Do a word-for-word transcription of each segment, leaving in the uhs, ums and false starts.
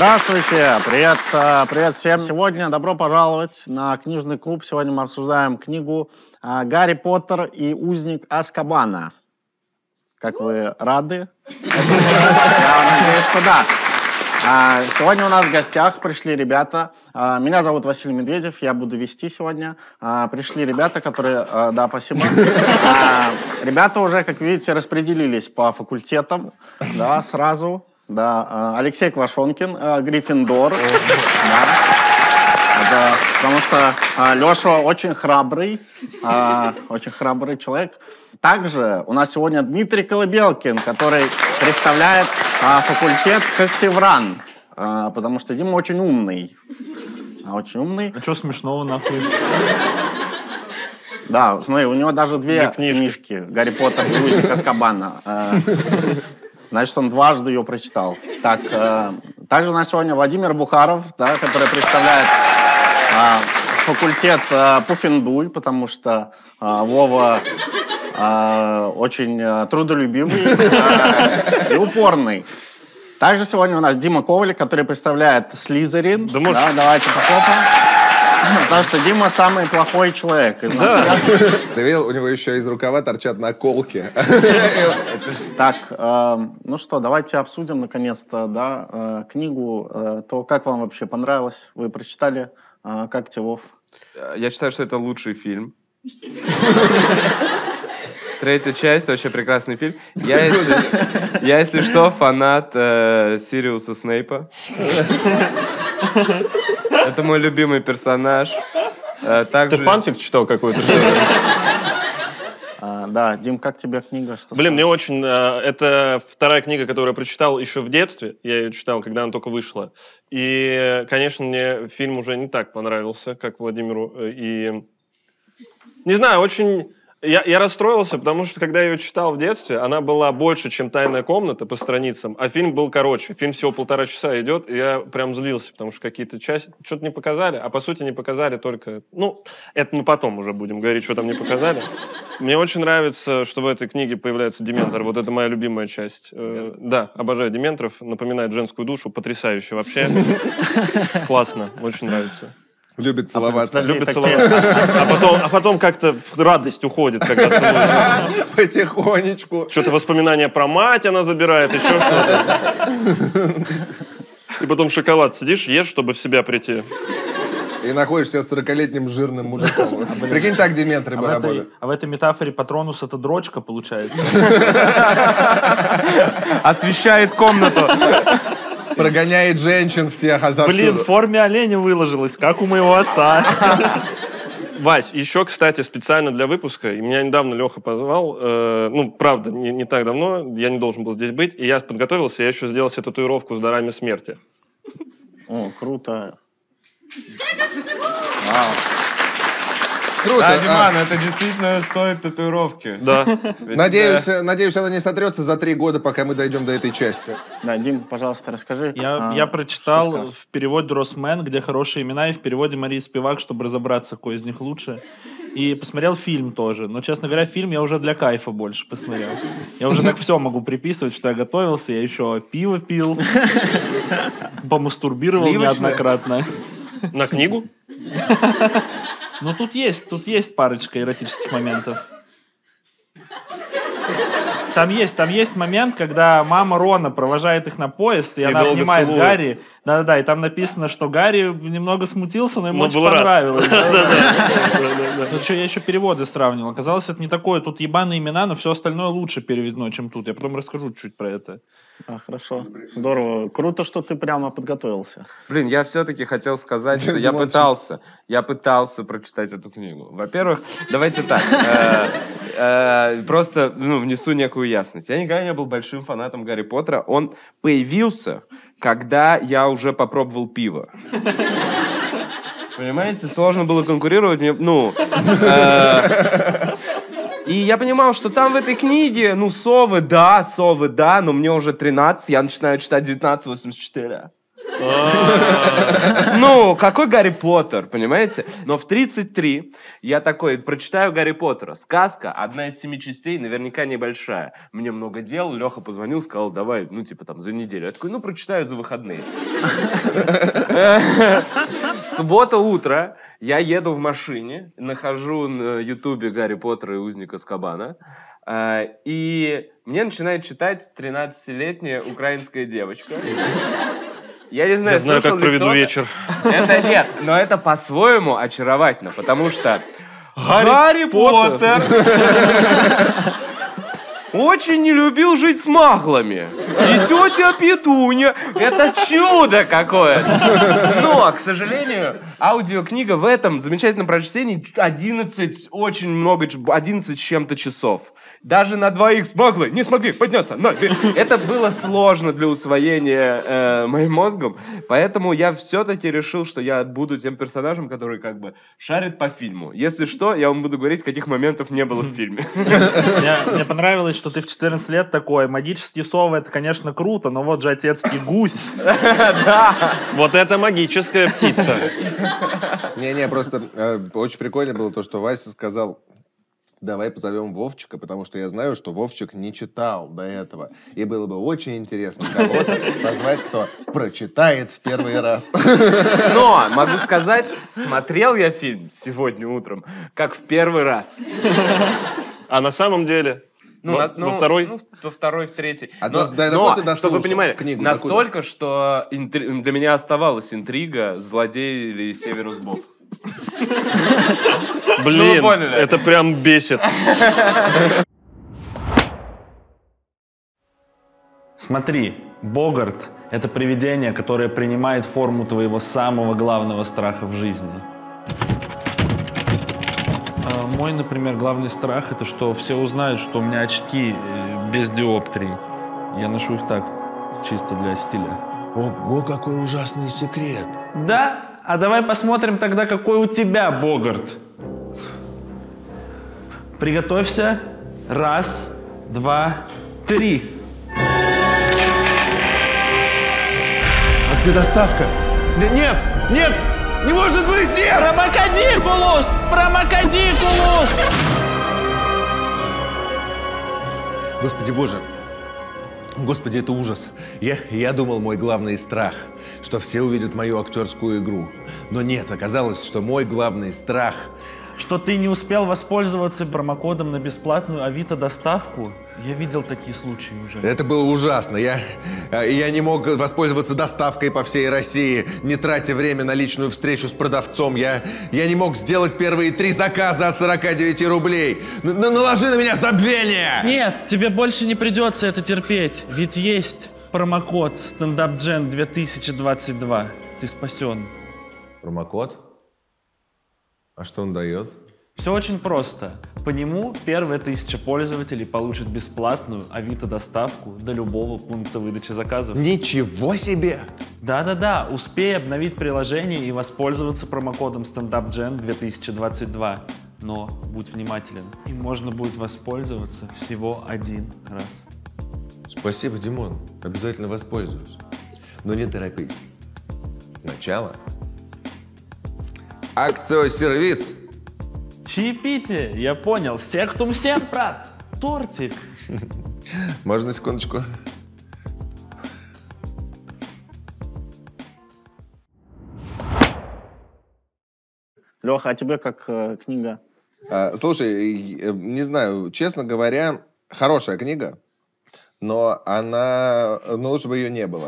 Здравствуйте, привет, привет всем. Сегодня добро пожаловать на книжный клуб. Сегодня мы обсуждаем книгу «Гарри Поттер и узник Азкабана». Как вы рады? Я надеюсь, что да. Сегодня у нас в гостях пришли ребята. Меня зовут Василий Медведев, я буду вести сегодня. Пришли ребята, которые... Да, спасибо. Ребята уже, как видите, распределились по факультетам. Да, сразу. Да, Алексей Квашонкин, Гриффиндор. Да. Да, потому что Леша очень храбрый, очень храбрый человек. Также у нас сегодня Дмитрий Колыбелкин, который представляет факультет Когтевран, потому что Дима очень умный. Очень умный. А что смешного, нахуй? Да, смотри, у него даже две книжки. книжки «Гарри Поттер и узник Азкабана». Значит, он дважды ее прочитал. Так, э, также у нас сегодня Владимир Бухаров, да, который представляет э, факультет э, Пуффендуй, потому что э, Вова э, очень э, трудолюбивый э, и упорный. Также сегодня у нас Дима Коваль, который представляет Слизерин. Да, да, давайте похлопаем. Потому что Дима самый плохой человек из нас. Ты видел, у него еще из рукава торчат наколки. Так, э, ну что, давайте обсудим наконец-то, да, э, книгу. Э, то, как вам вообще понравилось? Вы прочитали? Э, как тебе, Вов? Я считаю, что это лучший фильм. Третья часть, вообще прекрасный фильм. Я, если, я, если что, фанат э, Сириуса Снейпа. Это мой любимый персонаж. Также... Ты фанфик читал какой-то? А, да, Дим, как тебе книга? Что Блин, скажешь? мне очень... Это вторая книга, которую я прочитал еще в детстве. Я ее читал, когда она только вышла. И, конечно, мне фильм уже не так понравился, как Владимиру. И... Не знаю, очень... Я, я расстроился, потому что, когда я ее читал в детстве, она была больше, чем «Тайная комната» по страницам, а фильм был короче. Фильм всего полтора часа идет, и я прям злился, потому что какие-то части что-то не показали, а по сути не показали только... Ну, это мы потом уже будем говорить, что там не показали. Мне очень нравится, что в этой книге появляется Дементор. Вот это моя любимая часть. Э, да, обожаю Дементоров. Напоминает женскую душу. Потрясающе вообще. Классно. Очень нравится. Любит целоваться. А, Любит целоваться. А потом, а потом как-то радость уходит, когда целует. Потихонечку. Что-то воспоминания про мать она забирает, еще что-то. И потом шоколад сидишь, ешь, чтобы в себя прийти. И находишься с сорокалетним жирным мужиком. Прикинь, так дементоры бы работают. А в этой метафоре Патронус это дрочка, получается? Освещает комнату. Прогоняет женщин всех отсюда. Блин, в форме оленя выложилась, как у моего отца. Вась, еще, кстати, специально для выпуска, и меня недавно Леха позвал, э, ну, правда, не, не так давно, я не должен был здесь быть, и я подготовился, я еще сделал себе татуировку с дарами смерти. О, круто. Вау. Круто. Да, а, Диман, это действительно стоит татуировки. Да. надеюсь, надеюсь, она не сотрется за три года, пока мы дойдем до этой части. Да, Дим, пожалуйста, расскажи. Я, а, я прочитал в переводе Росмен, где хорошие имена, и в переводе Марии Спивак, чтобы разобраться, какой из них лучше. И посмотрел фильм тоже. Но, честно говоря, фильм я уже для кайфа больше посмотрел. Я уже так все могу приписывать, что я готовился, я еще пиво пил, помастурбировал неоднократно. На книгу? Ну, тут есть, тут есть парочка эротических моментов. Там есть, там есть момент, когда мама Рона провожает их на поезд, и, и она обнимает целует. Гарри. Да-да-да, и там написано, что Гарри немного смутился, но ему но очень понравилось. Ну что, я еще переводы сравнивал. Оказалось, это не такое, тут ебаные имена, но все остальное лучше переведено, чем тут. Я потом расскажу чуть про это. А, хорошо. Здорово. Круто, что ты прямо подготовился. Блин, я все-таки хотел сказать, что я пытался, я пытался прочитать эту книгу. Во-первых, давайте так, просто внесу некую ясность. Я никогда не был большим фанатом Гарри Поттера. Он появился, когда я уже попробовал пиво. Понимаете, сложно было конкурировать. Ну, и я понимал, что там в этой книге, ну, совы, да, совы, да, но мне уже тринадцать, я начинаю читать девятнадцать восемьдесят четыре. Ну, какой Гарри Поттер, понимаете? Но в тридцать три я такой, прочитаю Гарри Поттера. Сказка, одна из семи частей, наверняка небольшая. Мне много дел, Леха позвонил, сказал, давай, ну, типа, там, за неделю. Я такой, ну, прочитаю за выходные. Суббота утро, я еду в машине, нахожу на Ютубе Гарри Поттера и Узник Азкабана, и мне начинает читать тринадцатилетняя украинская девочка. Я не знаю, Я знаю, как проведу кто-то. вечер. Это нет, но это по-своему очаровательно, потому что Гарри, Гарри Поттер. Поттер очень не любил жить с маглами. И тетя Петунья — это чудо какое-то. Но, к сожалению, аудиокнига в этом замечательном прочтении одиннадцать, очень много, одиннадцать с чем-то часов. Даже на двоих с маглой не смогли подняться. Но это было сложно для усвоения э, моим мозгом. Поэтому я все-таки решил, что я буду тем персонажем, который как бы шарит по фильму. Если что, я вам буду говорить, каких моментов не было в фильме. Мне, мне понравилось, что ты в четырнадцать лет такой, магические совы, это, конечно, круто, но вот же отецкий гусь. Да. Вот это магическая птица. Не-не, просто э, очень прикольно было то, что Вася сказал, давай позовем Вовчика, потому что я знаю, что Вовчик не читал до этого. И было бы очень интересно кого-то позвать, кто прочитает в первый раз. Но, могу сказать, смотрел я фильм сегодня утром, как в первый раз. А на самом деле... Ну, во, на, ну, во второй? Ну, во второй, в третий. А но, до, до, но, до ты чтобы вы понимали, книгу, настолько, докуда? Что интри... для меня оставалась интрига, злодей или Северус Боб. Блин, ну, это прям бесит. Смотри, Богарт — это привидение, которое принимает форму твоего самого главного страха в жизни. А мой, например, главный страх — это что все узнают, что у меня очки без диоптрий. Я ношу их так, чисто для стиля. Ого, какой ужасный секрет. Да? А давай посмотрим тогда, какой у тебя Богарт. Приготовься. Раз, два, три. А где доставка? Нет, нет, не может быть, нет! Промокодикулус! Промокодикулус! Господи боже, Господи, это ужас. Я, я думал, мой главный страх, что все увидят мою актерскую игру. Но нет, оказалось, что мой главный страх... Что ты не успел воспользоваться промокодом на бесплатную Авито доставку? Я видел такие случаи уже. Это было ужасно. Я, я не мог воспользоваться доставкой по всей России, не тратя время на личную встречу с продавцом. Я, я не мог сделать первые три заказа от сорока девяти рублей. Н- наложи на меня забвение! Нет, тебе больше не придется это терпеть. Ведь есть промокод StandUpGen две тысячи двадцать два. Ты спасен. Промокод? А что он дает? Все очень просто. По нему первая тысяча пользователей получит бесплатную Авито-доставку до любого пункта выдачи заказов. Ничего себе! Да-да-да, успей обновить приложение и воспользоваться промокодом StandUpGen две тысячи двадцать два. Но будь внимателен, им можно будет воспользоваться всего один раз. Спасибо, Димон. Обязательно воспользуюсь. Но не торопись. Сначала акцио-сервис. Чаепитие, я понял. Сектум семпра. Тортик. Можно секундочку? Леха, а тебе как э, книга? А, слушай, не знаю, честно говоря, хорошая книга, но она... Ну, лучше бы ее не было.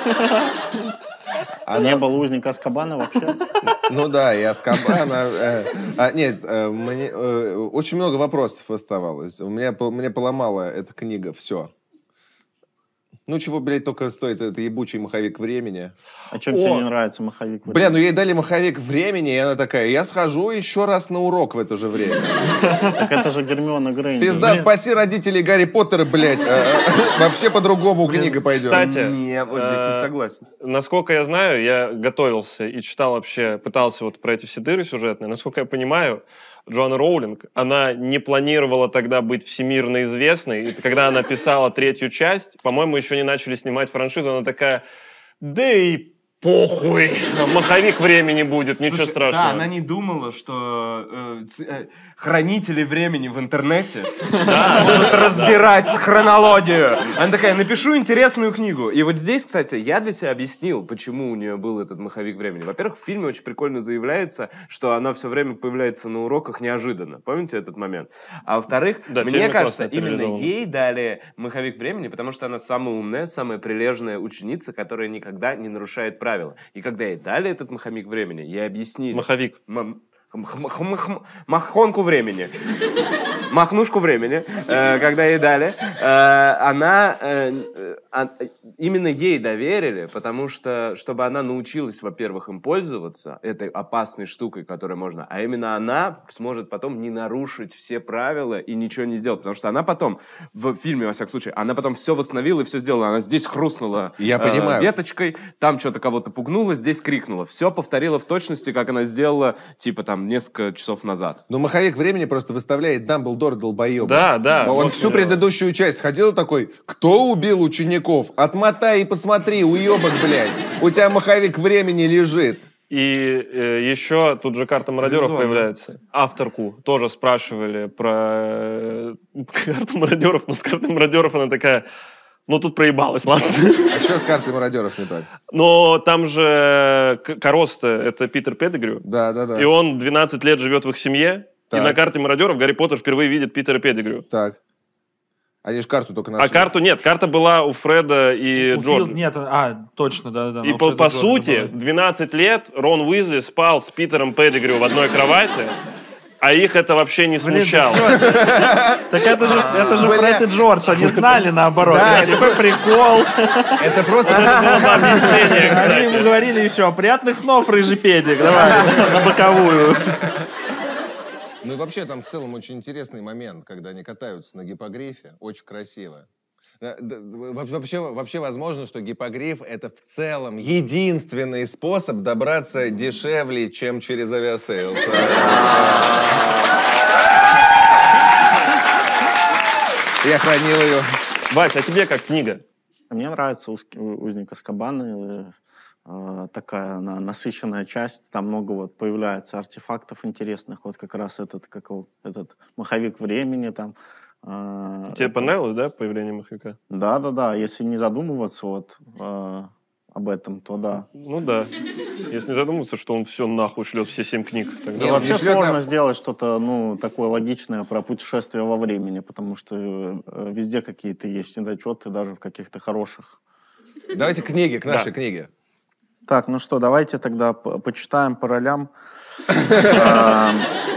А не было узника Азкабана вообще? Ну да, и Азкабана. Э, а, нет, э, мне, э, очень много вопросов оставалось. У меня, мне поломала эта книга все. Ну, чего, блядь, только стоит этот ебучий маховик времени. А чем тебе не нравится маховик времени? Бля, ну ей дали маховик времени, и она такая, я схожу еще раз на урок в это же время. Так это же Гермиона Грейнджер. Пизда, спаси родителей Гарри Поттера, блядь. Вообще по-другому книга пойдет. Кстати, Не, вот здесь не согласен. Насколько я знаю, я готовился и читал вообще, пытался вот про эти все дыры сюжетные. Насколько я понимаю, Джоанна Роулинг, она не планировала тогда быть всемирно известной. И когда она писала третью часть, по-моему, еще не начали снимать франшизу, она такая, да и Похуй. Маховик времени будет, ничего Слушай, страшного. Да, она не думала, что э, ц- э, хранители времени в интернете будут разбирать хронологию. Она такая, напишу интересную книгу. И вот здесь, кстати, я для себя объяснил, почему у нее был этот маховик времени. Во-первых, в фильме очень прикольно заявляется, что она все время появляется на уроках неожиданно. Помните этот момент? А во-вторых, Да, в мне фильме кажется, классно именно реализовано. ей дали маховик времени, потому что она самая умная, самая прилежная ученица, которая никогда не нарушает правила. И когда ей дали этот маховик времени, ей объяснили... Маховик. М- хм- хм- хм- хм- Махонку времени. Махнушку времени, э, когда ей дали, э, она... э, э, а- именно ей доверили, потому что, чтобы она научилась, во-первых, им пользоваться, этой опасной штукой, которой можно, а именно она сможет потом не нарушить все правила и ничего не сделать, потому что она потом, в фильме, во всяком случае, она потом все восстановила и все сделала. Она здесь хрустнула Я э, понимаю. веточкой, там что-то кого-то пугнула, здесь крикнула. Все повторила в точности, как она сделала, типа, там, несколько часов назад. Но маховик времени просто выставляет Дамблдор долбоеба. Да, да. Он вот всю что делать. предыдущую часть ходил такой, кто убил учеников? Отмотай и посмотри, уебок, блядь. У тебя маховик времени лежит. И э, еще тут же карта мародеров Безумно. появляется. Авторку тоже спрашивали про э, карту мародеров, но с картой мародеров она такая, ну тут проебалась, ладно. А что с картой мародеров не так? Но там же К- Корос-то, это Питер Петтигрю, Да, да, да. и он двенадцать лет живет в их семье, Так. и на карте мародеров Гарри Поттер впервые видит Питера Петтигрю. Так. Они же карту только нашли. А карту нет, карта была у Фреда и У Джорджа. Фил- Нет, а, точно, да-да. И по, по сути, двенадцать лет Рон Уизли спал с Питером Петтигрю в одной кровати, а их это вообще не смущало. Так это же, это же Бля. Фред и Джордж, они знали наоборот. Да, Это такой прикол. Это просто... Объяснение, Они ему кстати. говорили еще, приятных снов, рыжий педик, давай, на боковую. Ну и вообще там в целом очень интересный момент, когда они катаются на гиппогрифе. Очень красиво. Да, да, Вообще, вообще возможно, что гиппогриф — это в целом единственный способ добраться дешевле, чем через авиасейлс. Я хранил ее. Вась, а тебе как книга? Мне нравится «Уз- «Узник Азкабана». э, Такая она насыщенная часть. Там много вот появляется артефактов интересных. Вот как раз этот, как его, этот маховик времени там. э, Тебе это- понравилось, да, появление маховика? Да-да-да. Если не задумываться вот э, об этом, то да. Ну да. Если не задумываться, что он все нахуй шлет, все семь книг, тогда... Да Не, вообще не шлет сложно нам- сделать что-то, ну, такое логичное про путешествие во времени, потому что э, везде какие-то есть недочеты, даже в каких-то хороших. Давайте книги, к нашей книге. Так, ну что, давайте тогда по- почитаем по ролям. А,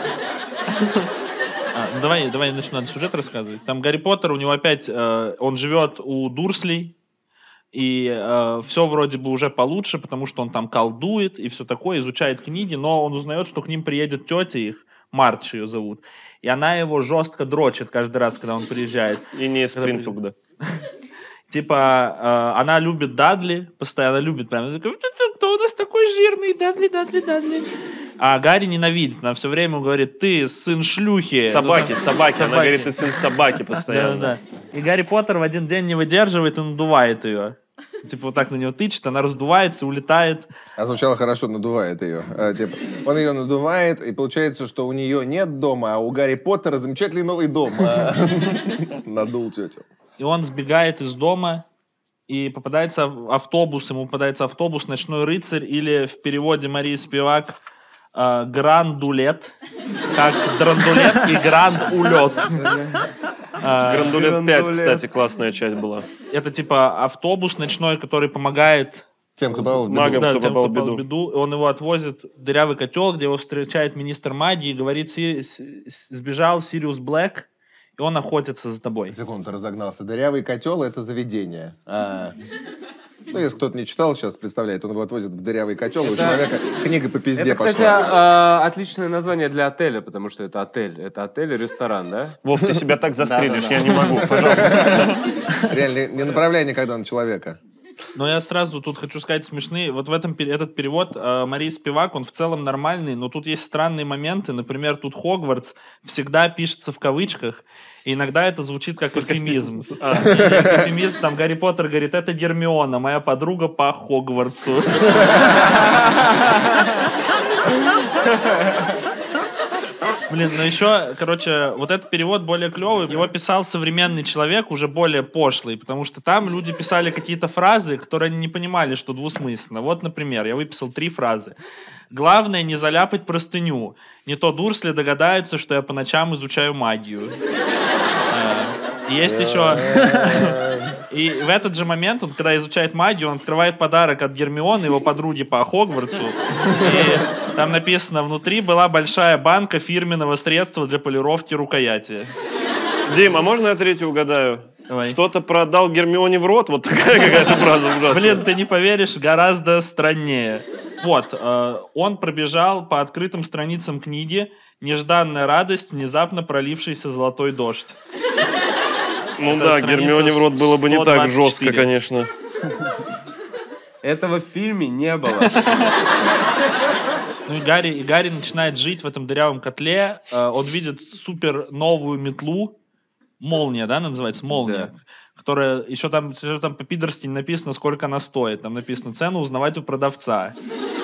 А, ну давай, давай я начну, надо сюжет рассказывать. Там Гарри Поттер, у него опять, э, он живет у Дурслей, и все вроде бы уже получше, потому что он там колдует и все такое, изучает книги, но он узнает, что к ним приедет тетя их, Мардж ее зовут, и она его жестко дрочит каждый раз, когда он приезжает. И не из Спрингфилда. Типа, э, она любит Дадли, постоянно любит прям. Она такая, кто у нас такой жирный? Дадли, Дадли, Дадли. А Гарри ненавидит. Она все время говорит, ты сын шлюхи. Собаки, Ну, собаки. Она собаки. говорит, ты сын собаки постоянно. Да-да-да. И Гарри Поттер в один день не выдерживает и надувает ее. Типа вот так на нее тычет, она раздувается, улетает. А сначала хорошо надувает ее. А, типа, он ее надувает, и получается, что у нее нет дома, а у Гарри Поттера замечательный новый дом. А, надул тетю. И он сбегает из дома, и попадается в автобус, ему попадается автобус «Ночной рыцарь», или в переводе Марии Спивак э, «Грандулет», как «Драндулет» и «Гранд-улет». Грандулет пять, кстати, классная часть была. Это типа автобус ночной, который помогает Тем, кто попал в беду. Магом, да, кто тем, попал кто в попал в беду. беду. Он его отвозит в дырявый котел, где его встречает министр магии и говорит, «Си- с- сбежал Сириус Блэк, и он охотится за тобой». Секунду, разогнался. Дырявый котел — это заведение. А, ну, если кто-то не читал, сейчас представляет, он его отвозит в дырявый котел, и у человека книга по пизде Это, кстати, пошла. а, отличное название для отеля, потому что это отель. Это отель и ресторан, да? Вов, ты себя так застрелишь, Да-да-да. я не могу, пожалуйста. Реально, не направляй никогда на человека. Но я сразу тут хочу сказать смешные. Вот в этом этот перевод э, Марии Спивак, он в целом нормальный, но тут есть странные моменты. Например, тут Хогвартс всегда пишется в кавычках, и иногда это звучит как эвфемизм. А. Эвфемизм, там Гарри Поттер говорит, это Гермиона, моя подруга по Хогвартсу. Блин, ну еще, короче, вот этот перевод более клевый. Его писал современный человек, уже более пошлый, потому что там люди писали какие-то фразы, которые они не понимали, что двусмысленно. Вот, например, я выписал три фразы. Главное не заляпать простыню. Не то Дурсли догадается, что я по ночам изучаю магию. Есть еще... И в этот же момент, он, когда изучает магию, он открывает подарок от Гермионы, его подруги по Хогвартсу. И там написано, внутри была большая банка фирменного средства для полировки рукояти. Дим, а можно я третью угадаю? Давай. Что-то продал Гермионе в рот? Вот такая какая-то фраза ужасная. Блин, ты не поверишь, гораздо страннее. Вот, э, он пробежал по открытым страницам книги «Нежданная радость, внезапно пролившийся золотой дождь». Ну да, Гермионе в рот было бы не так жестко, конечно. Этого в фильме не было. Ну и Гарри, и Гарри начинает жить в этом дырявом котле. Он видит супер новую метлу. Молния, да, называется? Молния. Да. Которая еще там, еще там по-пидорски не написано, сколько она стоит. Там написано цену узнавать у продавца.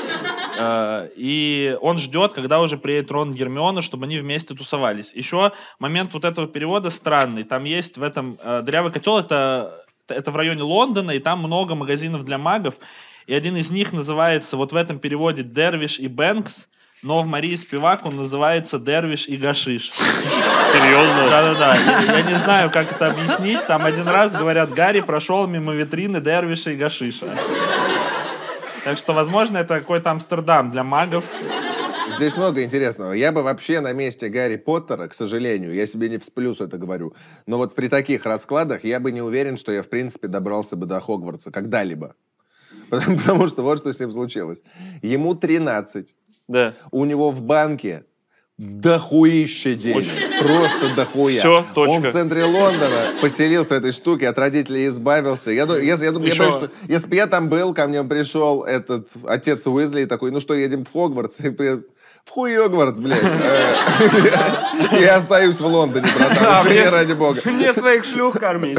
И он ждет, когда уже приедет Рон и Гермиона, чтобы они вместе тусовались. Еще момент вот этого перевода странный. Там есть в этом... Э, дырявый котел это, это в районе Лондона, и там много магазинов для магов. И один из них называется вот в этом переводе «Дервиш и Бэнкс», но в Марии Спивак он называется «Дервиш и Гашиш». Серьезно? Да-да-да. Я, я не знаю, как это объяснить. Там один раз говорят, Гарри прошел мимо витрины Дервиша и Гашиша. Так что, возможно, это какой-то Амстердам для магов. Здесь много интересного. Я бы вообще на месте Гарри Поттера, к сожалению, я себе не в плюс это говорю, но вот при таких раскладах я бы не уверен, что я, в принципе, добрался бы до Хогвартса когда-либо. Потому, потому что вот что с ним случилось. Ему тринадцать. Да. У него в банке дохуище денег. Очень. Просто дохуя. Все, точка. Он в центре Лондона поселился в этой штуке, от родителей избавился. Я, я, я, я думаю, что если бы я там был, ко мне пришел этот отец Уизли и такой, ну что, едем в Хогвартс? И при... В хуй Хогвартс, блядь. Я остаюсь в Лондоне, братан. Ради бога. Мне своих шлюх кормить.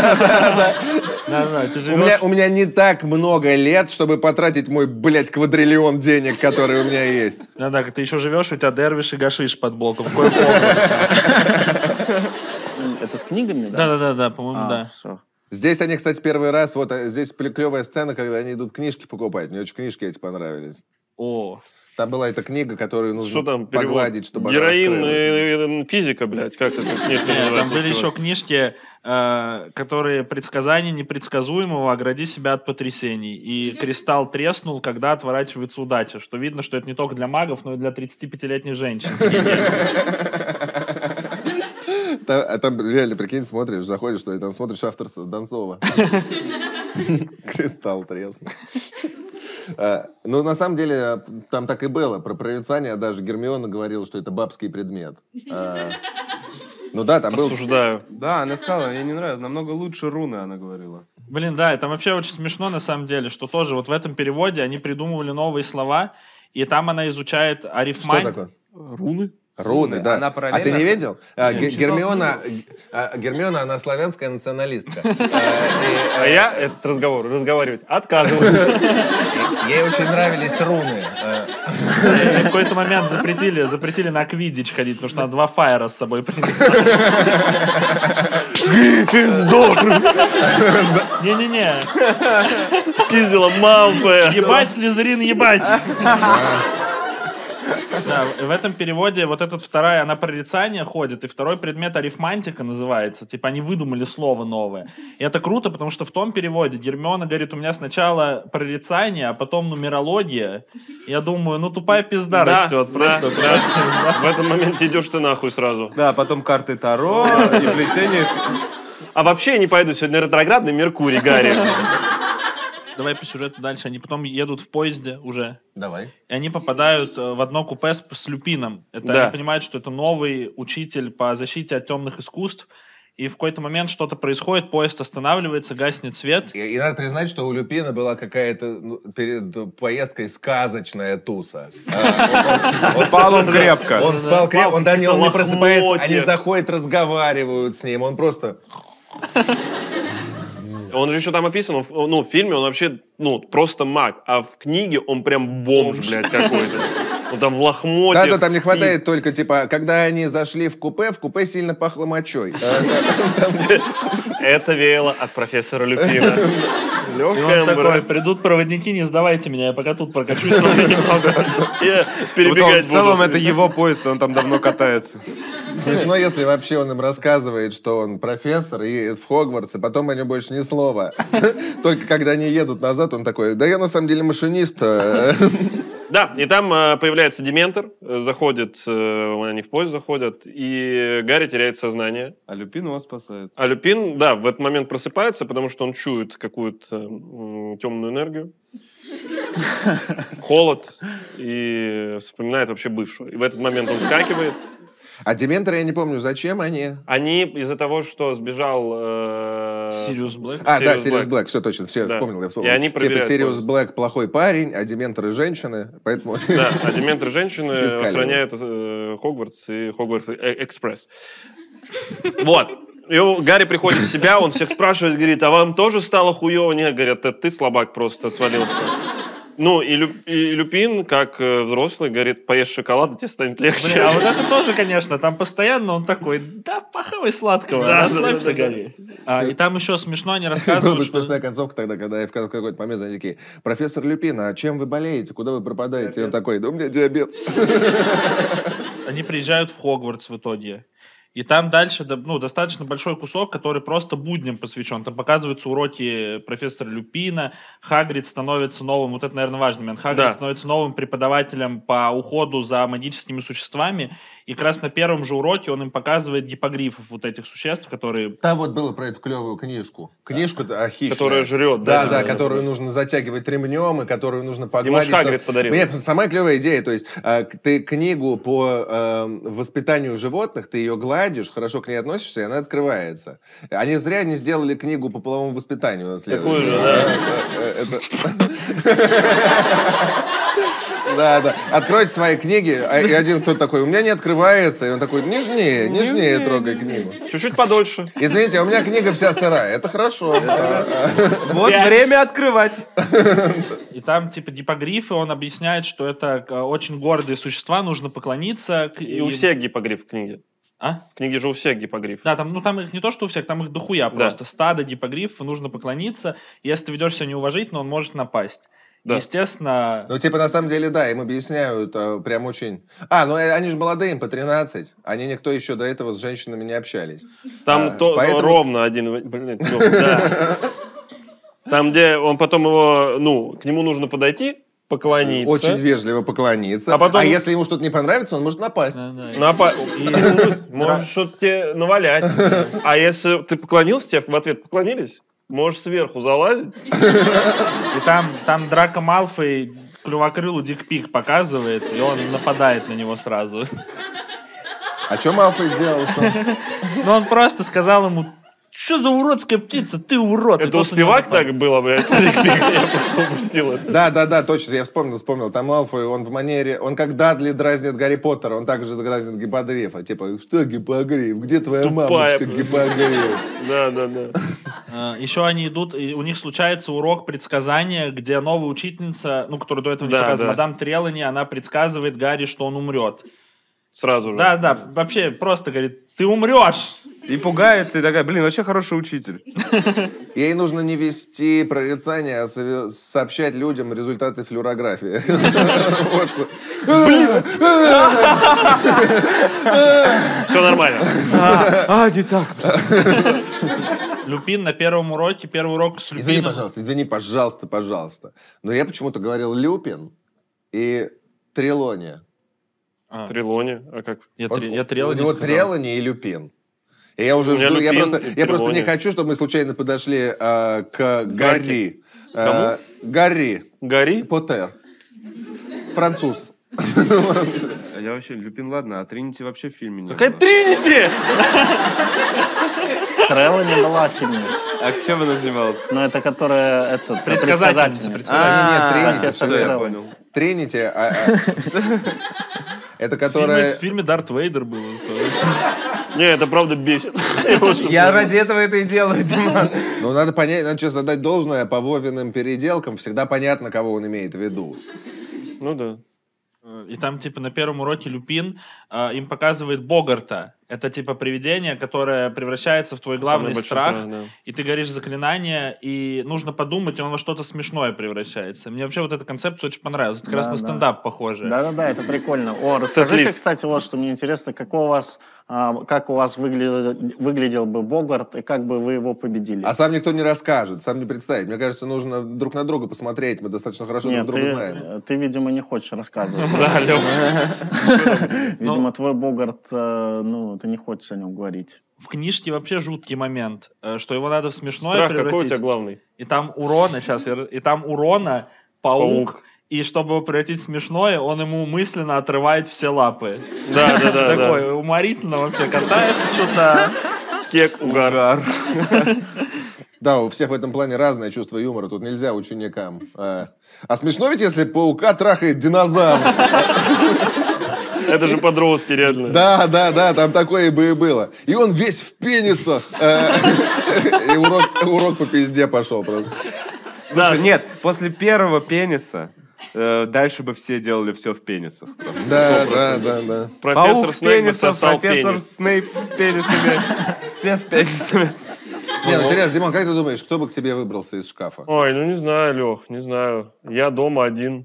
У меня не так много лет, чтобы потратить мой, блядь, квадриллион денег, которые у меня есть. Да-да, ты еще живешь, у тебя Дервиш и Гашиш под боком. Это с книгами, да? Да-да-да, по-моему, да. Здесь они, кстати, первый раз, вот здесь клевая сцена, когда они идут книжки покупать. Мне очень книжки эти понравились. О. Там была эта книга, которую нужно что там, погладить, чтобы Героин она раскрылась. И физика, блядь, как это книжка называется? Там были еще книжки, э, которые предсказания непредсказуемого «Огради себя от потрясений». И кристалл треснул, когда отворачивается удача. Что видно, что это не только для магов, но и для тридцатипятилетних женщин. А там реально, прикинь, смотришь, заходишь, что там смотришь авторство Донцова. Кристалл треснул. Ну, на самом деле, там так и было. Про прорицание даже Гермиона говорила, что это бабский предмет. Ну да, там был... Осуждаю. Да, она сказала, ей не нравится. Намного лучше руны, она говорила. Блин, да, это вообще очень смешно, на самом деле, что тоже вот в этом переводе они придумывали новые слова, и там она изучает арифматику. Что такое? Руны? Руны, да. Она а ты не видел? А, Гермиона, а, Гермиона, она славянская националистка. А я этот разговор разговаривать отказываюсь. Ей очень нравились руны. В какой-то момент запретили, запретили на квиддич ходить, потому что она два фаера с собой принесла. Гриффиндор! Не-не-не. Пиздила Малфоя. Ебать, Слизерин, ебать! Да, в этом переводе вот эта вторая, она прорицание ходит, и второй предмет арифмантика называется. Типа они выдумали слово новое. И это круто, потому что в том переводе Гермиона говорит, у меня сначала прорицание, а потом нумерология. Я думаю, ну тупая пизда да, растет. Да, просто. Да. В этом моменте идешь ты нахуй сразу. Да, потом карты Таро и плетение. А вообще я не пойду сегодня ретроградный Меркурий, Гарри. Давай по сюжету дальше. Они потом едут в поезде уже. Давай. И они попадают в одно купе с, с Люпином. Это да. Они понимают, что это новый учитель по защите от темных искусств. и в какой-то момент что-то происходит, поезд останавливается, гаснет свет. И, и надо признать, что у Люпина была какая-то ну, перед поездкой сказочная туса. Спал он крепко. Он спал крепко, он не просыпается, они заходят, разговаривают с ним, он просто... Он же еще там описан, ну, в фильме он вообще, ну, просто маг, а в книге он прям бомж, блядь, какой-то. Он там в лохмотьях. Да-да, там не хватает только, типа, когда они зашли в купе, в купе сильно пахло мочой. Это веяло от профессора Люпина. И он такой, придут проводники, не сдавайте меня, я пока тут прокачусь немного. Я перебегать буду. В целом это его поезд, он там давно катается. Смешно, если вообще он им рассказывает, что он профессор и в Хогвартсе, потом о нем больше ни слова. Только когда они едут назад, он такой, да я на самом деле машинист. Да, и там э, появляется Дементор, заходит, э, они в поезд заходят, и Гарри теряет сознание. А Люпин его спасает. А Люпин, да, в этот момент просыпается, потому что он чует какую-то э, темную энергию, холод, и вспоминает вообще бывшую. И в этот момент он вскакивает. А Дементоры, я не помню, зачем они? Они из-за того, что сбежал... Э, Сириус Блэк. А, Sirius да, Сириус Блэк, все точно, все, да. вспомнил, я вспомнил. И они типа Сириус поезд. Блэк плохой парень, а Дементоры женщины, поэтому... Да, а Дементоры женщины охраняют э, Хогвартс и Хогвартс Экспресс. Вот. И Гарри приходит в себя, он всех спрашивает, говорит, а вам тоже стало хуёво? Нет, говорят, ты слабак просто свалился. Ну, и, Лю, и Люпин, как э, взрослый, говорит, поешь шоколад, тебе станет легче. Блин, а вот это тоже, конечно, там постоянно он такой, да, похавай сладкого, да, расслабься, да, да, Гарри. Да, да. А, и там еще смешно они рассказывают, Была что... смешная концовка тогда, когда в какой-то момент они такие, профессор Люпин, а чем вы болеете, куда вы пропадаете? И он такой, да у меня диабет. Они приезжают в Хогвартс в итоге. И там дальше ну, достаточно большой кусок, который просто будням посвящен. Там показываются уроки профессора Люпина, Хагрид становится новым, вот это, наверное, важный момент, Хагрид да. становится новым преподавателем по уходу за магическими существами, и как раз на первом же уроке он им показывает гиппогрифов вот этих существ, которые... Там вот было про эту клевую книжку. Книжку да. хищную. Которая жрет. Да, да, да, да которую да. нужно затягивать ремнем, и которую нужно погладить. Ему Хагрид подарил. Мне самая клевая идея, то есть э, ты книгу по э, воспитанию животных, ты ее гладишь, хорошо к ней относишься, и она открывается. Они зря не сделали книгу по половому воспитанию. Такую же, да? Да, да. Откройте свои книги, и один кто-то такой, у меня не открывается, и он такой, нежнее, нежнее трогай книгу. Чуть-чуть подольше. Извините, а у меня книга вся сырая, это хорошо. Вот время открывать. И там, типа, гиппогрифы, он объясняет, что это очень гордые существа, нужно поклониться. И у всех гиппогриф в книге. А? В книге же у всех гиппогриф. Да, там, ну там их не то, что у всех, там их дохуя да. просто. Стадо гиппогрифов, нужно поклониться. Если ты ведешь себя неуважительно, он может напасть. Да. Естественно... Ну, типа, на самом деле, да, им объясняют а, прям очень... А, ну, они же молодые, им по тринадцать. Они никто еще до этого с женщинами не общались. Там а, то, поэтому... ровно один... Блин, ну, да. Там, где он потом его... Ну, к нему нужно подойти, поклониться. Очень вежливо поклониться. А, потом... а если ему что-то не понравится, он может напасть. Да, да. Напа... И... Может что-то тебе навалять. А если ты поклонился, тебе в ответ поклонились? Можешь сверху залазить. И там, там Драко Малфой клювокрылу дикпик показывает, и он нападает на него сразу. А что Малфой сделал? Ну, он просто сказал ему, что за уродская птица, ты урод. Это у Спивак так было, блядь, я просто упустил это. Да, да, да, точно, я вспомнил, вспомнил. Там Малфой, он в манере, он как Дадли дразнит Гарри Поттера, он также дразнит Гиппогрифа. Типа, что Гиппогриф, где твоя мамочка, Гиппогриф? Да, да, да. Еще они идут, и у них случается урок предсказания, где новая учительница, ну, которую до этого не показывала, мадам Трелани, она предсказывает Гарри, что он умрет. Сразу же. Да, да, вообще просто говорит, ты умрешь. И пугается, и такая, блин, вообще хороший учитель. Ей нужно не вести прорицания, а сообщать людям результаты флюорографии. Вот что. Все нормально. А, не так. Люпин на первом уроке, первый урок с Люпином. Извини, пожалуйста, извини, пожалуйста, пожалуйста. Но я почему-то говорил Люпин и Трелони. А. Трелони? А как? Я, вот, я Трелони У него сказал. Трелони и Люпин. И я уже жду, я, просто, я просто не хочу, чтобы мы случайно подошли а, к Гарри. А, Гарри. Гарри? Поттер. Француз. А я вообще, Люпин, ладно, а Тринити вообще в фильме не Какая Тринити? Крэлла не была в фильме. А в чем она снималась? Ну, это которая... Это, Предсказательница. А, нет, Профессор Тринити. Крэлл. я понял. Тринити, а, а, это В фильме, которая... в фильме Дарт Вейдер был. Не, это правда бесит. Я ради этого это и делаю, Дима. Ну, надо понять, надо честно дать должное, по Вовиным переделкам всегда понятно, кого он имеет в виду. Ну да. И там, типа, на первом уроке Люпин э, им показывает Богарта. Это, типа, привидение, которое превращается в твой главный большой страх. страх, да. И ты говоришь заклинание, и нужно подумать, и он во что-то смешное превращается. Мне вообще вот эта концепция очень понравилась. Это как раз Да, на да. стендап похоже. Да-да-да, это прикольно. О, расскажите, Стоп-лист. кстати, вот что мне интересно, как у вас, а, как у вас выглядел, выглядел бы Богарт, и как бы вы его победили? А сам никто не расскажет, сам не представит. Мне кажется, нужно друг на друга посмотреть. Мы достаточно хорошо Нет, друг друга ты, знаем. ты, видимо, не хочешь рассказывать. Да, Лёха. Видимо, твой Богарт, э, ну, ты не хочешь о нем говорить. В книжке вообще жуткий момент, э, что его надо в смешное Страх превратить. какой у тебя главный? И там урона, сейчас, и там урона паук, Паук. и чтобы его превратить в смешное, он ему мысленно отрывает все лапы. Да, да, да. Такой уморительно вообще катается что-то. Кек, угар. Да, у всех в этом плане разное чувство юмора. Тут нельзя ученикам. А, а смешно ведь, если паука трахает динозавр? Это же подростки, реально. Да, да, да, там такое бы и было. И он весь в пенисах. Э, И урок урок по пизде пошел. просто. Слушай, нет, после первого пениса э, дальше бы все делали все в пенисах. Да, да, да, да. Профессор Паук с Снейп пенисом, пососал профессор пенис. Снейп с пенисами. Все с пенисами. Не, ну серьезно, Димон, как ты думаешь, кто бы к тебе выбрался из шкафа? Ой, ну не знаю, Лех, не знаю. Я дома один.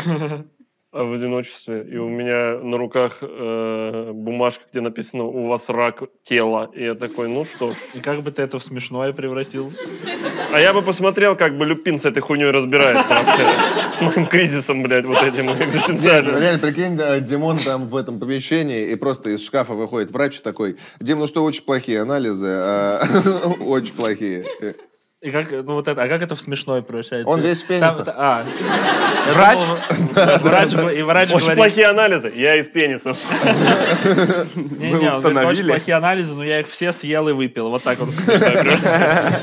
В одиночестве. И у меня на руках э, бумажка, где написано «У вас рак тела». И я такой, ну что ж. И как бы ты это в смешное превратил? А я бы посмотрел, как бы Люпин с этой хуйней разбирается вообще. С моим кризисом, блядь, вот этим экзистенциальным. Реально, прикинь, да, Димон там в этом помещении, и просто из шкафа выходит врач такой: Дим, ну что, очень плохие анализы, а, очень плохие. И как, ну вот это, а как это в смешное превращается? Он весь в Там пенисах. это- а. Я Врач? думал, врач гва- и врач Очень говорит, плохие анализы. Я из пенисов. не, не, он говорит, установили. очень плохие анализы, но я их все съел и выпил. Вот так он в смешное превращается.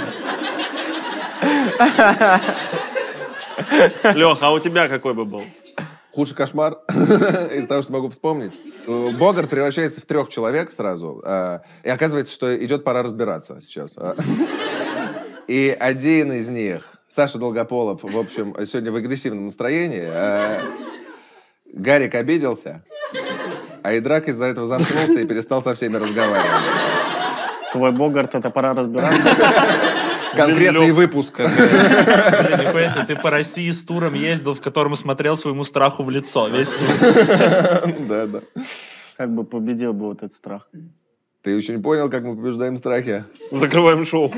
Лех, а у тебя какой бы был? Худший кошмар из того, что могу вспомнить. Э, Богарт превращается в трех человек сразу, а, и оказывается, что идет пора разбираться сейчас. А. И один из них, Саша Долгополов, в общем, сегодня в агрессивном настроении. А, Гарик обиделся, а Идрак из-за этого замкнулся и перестал со всеми разговаривать. Твой Богарт, это пора разбираться. Конкретный Лёг. выпуск. Блин, нихуя себе, ты по России с туром ездил, в котором смотрел своему страху в лицо. Весь тур. Да, да. Как бы победил бы вот этот страх. Ты еще не понял, как мы побеждаем страхи? Закрываем шоу.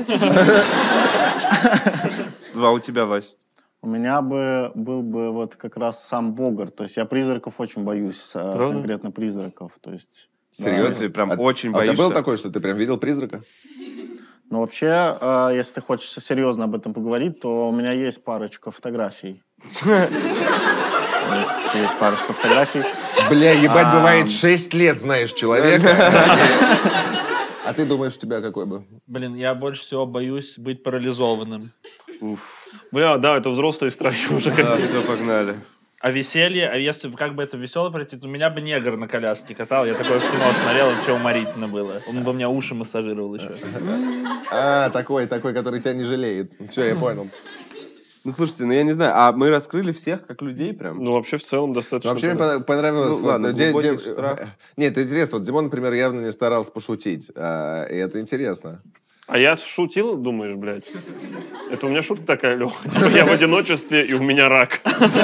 А у тебя, Вась? У меня бы был бы вот как раз сам Богарт. То есть я призраков очень боюсь, а, Правда? конкретно призраков. То есть, Серьезно? Ты прям А- очень а у тебя боишься? был такой, что ты прям видел призрака? ну вообще, а, если ты хочешь серьезно об этом поговорить, то у меня есть парочка фотографий. То есть есть парочка фотографий. Бля, ебать, бывает шесть лет знаешь человека. А ты думаешь, у тебя какой бы? Блин, я больше всего боюсь быть парализованным. Бля, да, это взрослые страхи уже. Да, все, погнали. А веселье, а если бы как бы это весело пройти, то меня бы негр на коляске катал. Я такое в кино смотрел, вообще уморительно было. Он бы мне уши массажировал еще. А, такой, такой, который тебя не жалеет. Все, я понял. Ну, слушайте, ну я не знаю, а мы раскрыли всех как людей прям? Ну, вообще, в целом, достаточно. Вообще мне пона- понравилось... Ну, ладно, вот, де- глубокий де- страх. Нет, это интересно. Вот Димон, например, явно не старался пошутить. а, И это интересно. А я шутил, думаешь, блядь? Это у меня шутка такая, Лех. Типа, я в одиночестве, и у меня рак.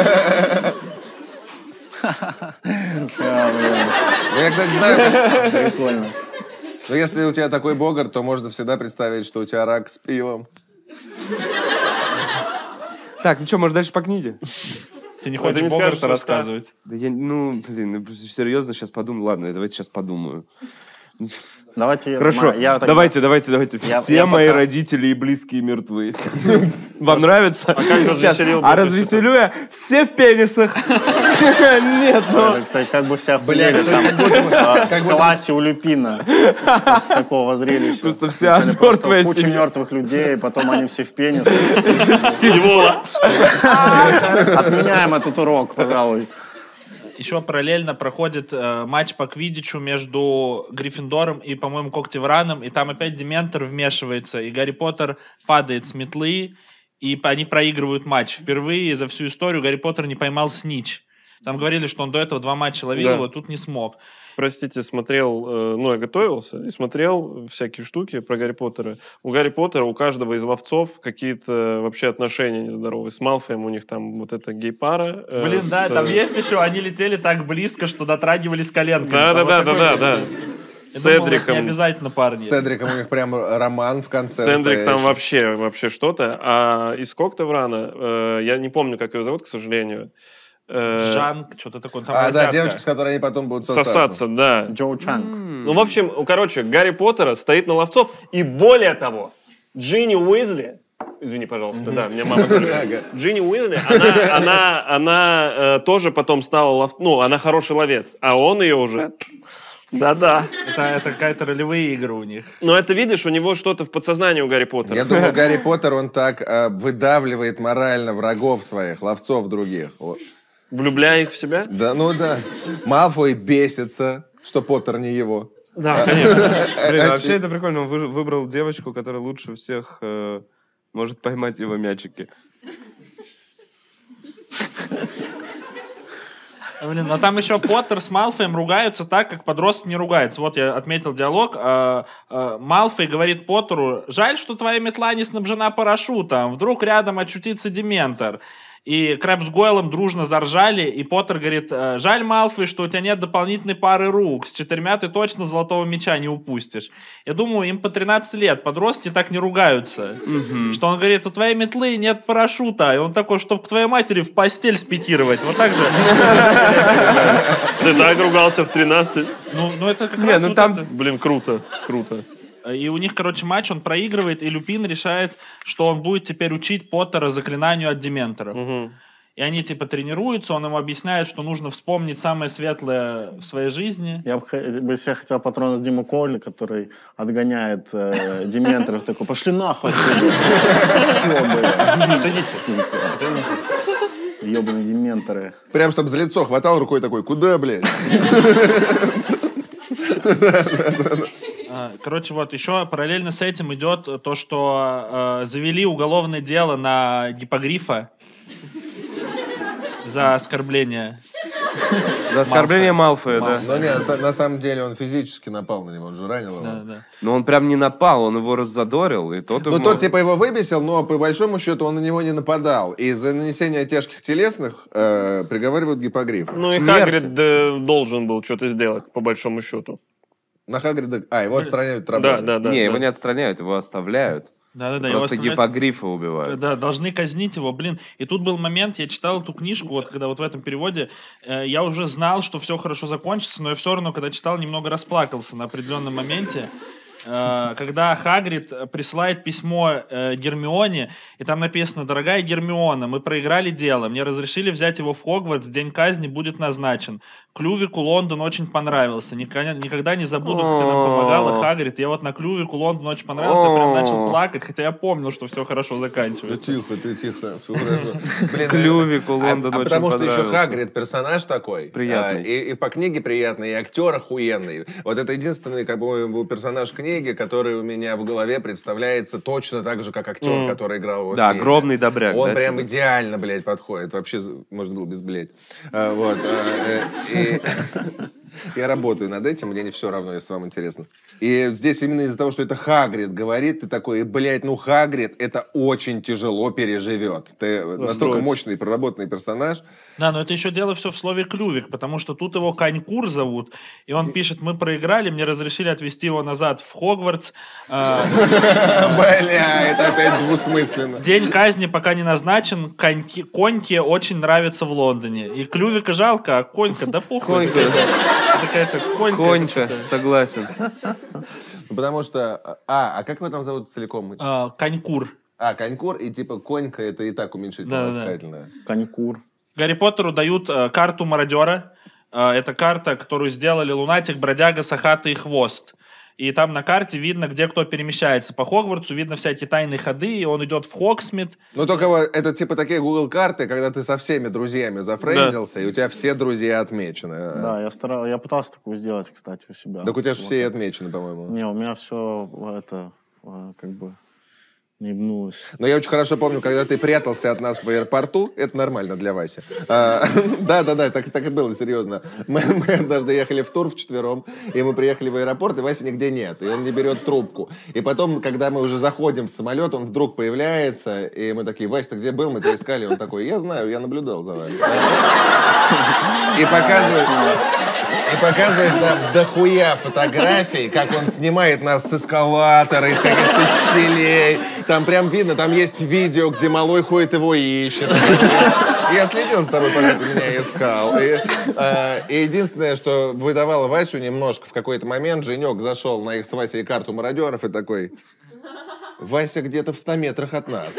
Ну, я, кстати, знаю... Прикольно. Но если у тебя такой Богарт, то можно всегда представить, что у тебя рак с пивом. Так, ну что, может, дальше по книге? Ты не Ой, хочешь ты не Богарта скажешь, что рассказывать? Да я, ну, блин, ну, серьезно сейчас подумаю. Ладно, давайте сейчас подумаю. Давайте, Хорошо, я тогда... давайте, давайте, давайте. Я, Все я мои пока... родители и близкие мертвы. Вам нравится? А как развеселил? А развеселю я все в пенисах. Нет, ну... Кстати, как бы вся Бля, хуйня в классе у Люпина. После такого зрелища. Просто вся мертвая куча семья. мертвых людей, потом они все в пенисы. Его. Отменяем этот урок, пожалуй. Еще параллельно проходит э, матч по квиддичу между Гриффиндором и, по-моему, Когтевраном, и там опять Дементор вмешивается, и Гарри Поттер падает с метлы, и они проигрывают матч. Впервые за всю историю Гарри Поттер не поймал снич. Там говорили, что он до этого два матча ловил, Да. его тут не смог. Простите, смотрел, э, ну, я готовился и смотрел всякие штуки про Гарри Поттера. У Гарри Поттера, у каждого из ловцов какие-то вообще отношения нездоровые. С Малфоем у них там вот эта гей-пара. э, Блин, с, да, э, там есть еще, они летели так близко, что дотрагивались коленками. Да, да, Там да, вот да, такой- да, да. Я С думал, это Эдриком. не обязательно парни. С Эдриком у них прям роман в конце. Сэндрик там настоящий. вообще, вообще что-то. А из Когтеврана, э, я не помню, как ее зовут, к сожалению. Э, Жан, что-то такое. Там А, да, азиатка. девочка, с которой они потом будут сосаться. Сосаться, да. Джоу Чанг. Ну, в общем, короче, Гарри Поттера стоит на ловцов. И более того, Джинни Уизли, извини, пожалуйста, да, меня мама тоже. Джинни Уизли, она, она, она э, тоже потом стала лов... Ну, она хороший ловец, а он ее уже... Да-да. Это, это какая-то ролевые игры у них. Но это, видишь, у него что-то в подсознании у Гарри Поттера. Я думаю, Гарри Поттер, он так э, выдавливает морально врагов своих, ловцов других. Вот. Влюбляя их в себя? Да, ну да. Малфой бесится, что Поттер не его. Да, конечно. Блин, А вообще че- это прикольно. Он вы- выбрал девочку, которая лучше всех э, может поймать его мячики. Блин, но там еще Поттер с Малфоем ругаются так, как подросток не ругается. Вот я отметил диалог. Э, э, Малфой говорит Поттеру: жаль, что твоя метла не снабжена парашютом. Вдруг рядом очутится Дементор. И Крэб с Гойлом дружно заржали, и Поттер говорит: «Э, жаль, Малфой, что у тебя нет дополнительной пары рук. С четырьмя ты точно золотого мяча не упустишь». Я думаю, им по тринадцать лет, подростки так не ругаются. Что он говорит: у твоей метлы нет парашюта. И он такой: чтобы к твоей матери в постель спикировать. Вот так же. Ты так ругался в тринадцать. Ну, ну это как Не, раз ну вот там- это. Блин, круто, круто. И у них, короче, матч, он проигрывает, и Люпин решает, что он будет теперь учить Поттера заклинанию от дементоров. Мгм. И они, типа, тренируются, он ему объясняет, что нужно вспомнить самое светлое в своей жизни. Я бы, х- бы себе хотел патронать Диму Колли, который отгоняет э, дементоров. Такой: пошли нахуй отсюда. Ебаные дементоры. Прям, чтобы за лицо хватал рукой такой: куда, блядь? А, Короче, вот, еще параллельно с этим идет то, что э, завели уголовное дело на Гиппогрифа за оскорбление. За оскорбление Малфоя, да. Но не, на са- на самом деле он физически напал на него, он же ранил его. Да, да. Но он прям не напал, он его раззадорил, и тот Ну, ему- тот типа его выбесил, но по большому счету он на него не нападал. И за нанесение тяжких телесных э, приговаривают гиппогрифа. Ну и Смерть. Хагрид э, должен был что-то сделать, по большому счету. На Хагрида... А, его отстраняют от Да, работы. да, да. Не, да. его не отстраняют, его оставляют. Да-да-да, его Просто оставляют- гиппогрифа убивают. Да, должны казнить его, блин. И тут был момент, я читал эту книжку, вот когда вот в этом переводе, э, я уже знал, что все хорошо закончится, но я все равно, когда читал, немного расплакался на определенном моменте. Э, когда Хагрид присылает письмо э, Гермионе, и там написано: «Дорогая Гермиона, мы проиграли дело, мне разрешили взять его в Хогвартс, день казни будет назначен. Клювику Лондон очень понравился, никогда, никогда не забуду, как ты нам помогала, Хагрид. Я вот на Клювику Лондон очень понравился, я прям начал плакать, хотя я помнил, что все хорошо Ты заканчивается». тихо, ты тихо, все хорошо. Блин, Клювику а- Лондон а очень потому что еще понравился. Хагрид персонаж такой. Приятный. а, И, и по книге приятный, и актер охуенный. Вот это единственный как бы был персонаж книги, который у меня в голове представляется точно так же, как актер, который играл его в Да, фильме. огромный добряк. Он да, прям тебе? идеально, блядь, подходит. Вообще, можно было без блядь. А, вот. а, э, и- Я работаю над этим, мне не все равно, если вам интересно. И здесь именно из-за того, что это Хагрид говорит, ты такой: блядь, ну Хагрид это очень тяжело переживет. Ты настолько мощный, проработанный персонаж. Да, но это еще дело все в слове «клювик», потому что тут его Конькур зовут, и он пишет: «Мы проиграли, мне разрешили отвезти его назад в Хогвартс. Э, Бля, это опять двусмысленно. День казни пока не назначен, коньки- коньке очень нравится в Лондоне». И Клювика жалко, а конька, да похуй. Конька. какая-то конька. Конька, согласен. Потому что... А, а как его там зовут целиком? А, Конькур. А, конькур, и типа конька это и так уменьшительно ласкательное. Конькур. Гарри Поттеру дают э, карту мародера. Э, это карта, которую сделали Лунатик, Бродяга, Сахата и Хвост. И там на карте видно, где кто перемещается. По Хогвартсу видно всякие тайные ходы, и он идет в Хогсмит. Ну, только вот это типа такие Google карты, когда ты со всеми друзьями зафрендился, да. И у тебя все друзья отмечены. Да, я, старал, я пытался такую сделать, кстати, у себя. Так у тебя же вот все и это. отмечены, по-моему. Не, у меня все это как бы... Не ебнулась. Но я очень хорошо помню, когда ты прятался от нас в аэропорту, это нормально для Васи. Да-да-да, так, так и было, серьезно. Мы, мы однажды ехали в тур вчетвером, и мы приехали в аэропорт, и Васи нигде нет, и он не берет трубку. И потом, когда мы уже заходим в самолет, он вдруг появляется, и мы такие: Вася, ты где был? Мы тебя искали. Он такой: я знаю, я наблюдал за вами. И показывает... И показывает нам дохуя фотографий, как он снимает нас с эскалатора, из каких-то щелей. Там прям видно, там есть видео, где малой ходит, его ищет. Я следил за тобой, пока ты меня искал. И, э, и единственное, что выдавало Васю немножко в какой-то момент, Женек зашел на их с Васей карту мародеров и такой: Вася где-то в ста метрах от нас.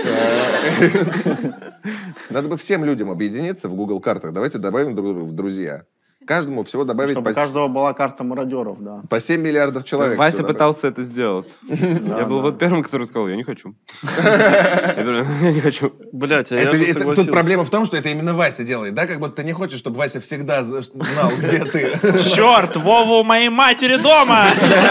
Надо бы всем людям объединиться в Google картах. Давайте добавим друг друга в друзья. Каждому всего добавить... Чтобы по... у каждого была карта мародеров, да. По семь миллиардов человек. Вася пытался это сделать. Я был вот первым, который сказал: я не хочу. Я не хочу. Блять, а я же согласился. Тут проблема в том, что это именно Вася делает, да? Как будто ты не хочешь, чтобы Вася всегда знал, где ты. Черт, Вова у моей матери дома!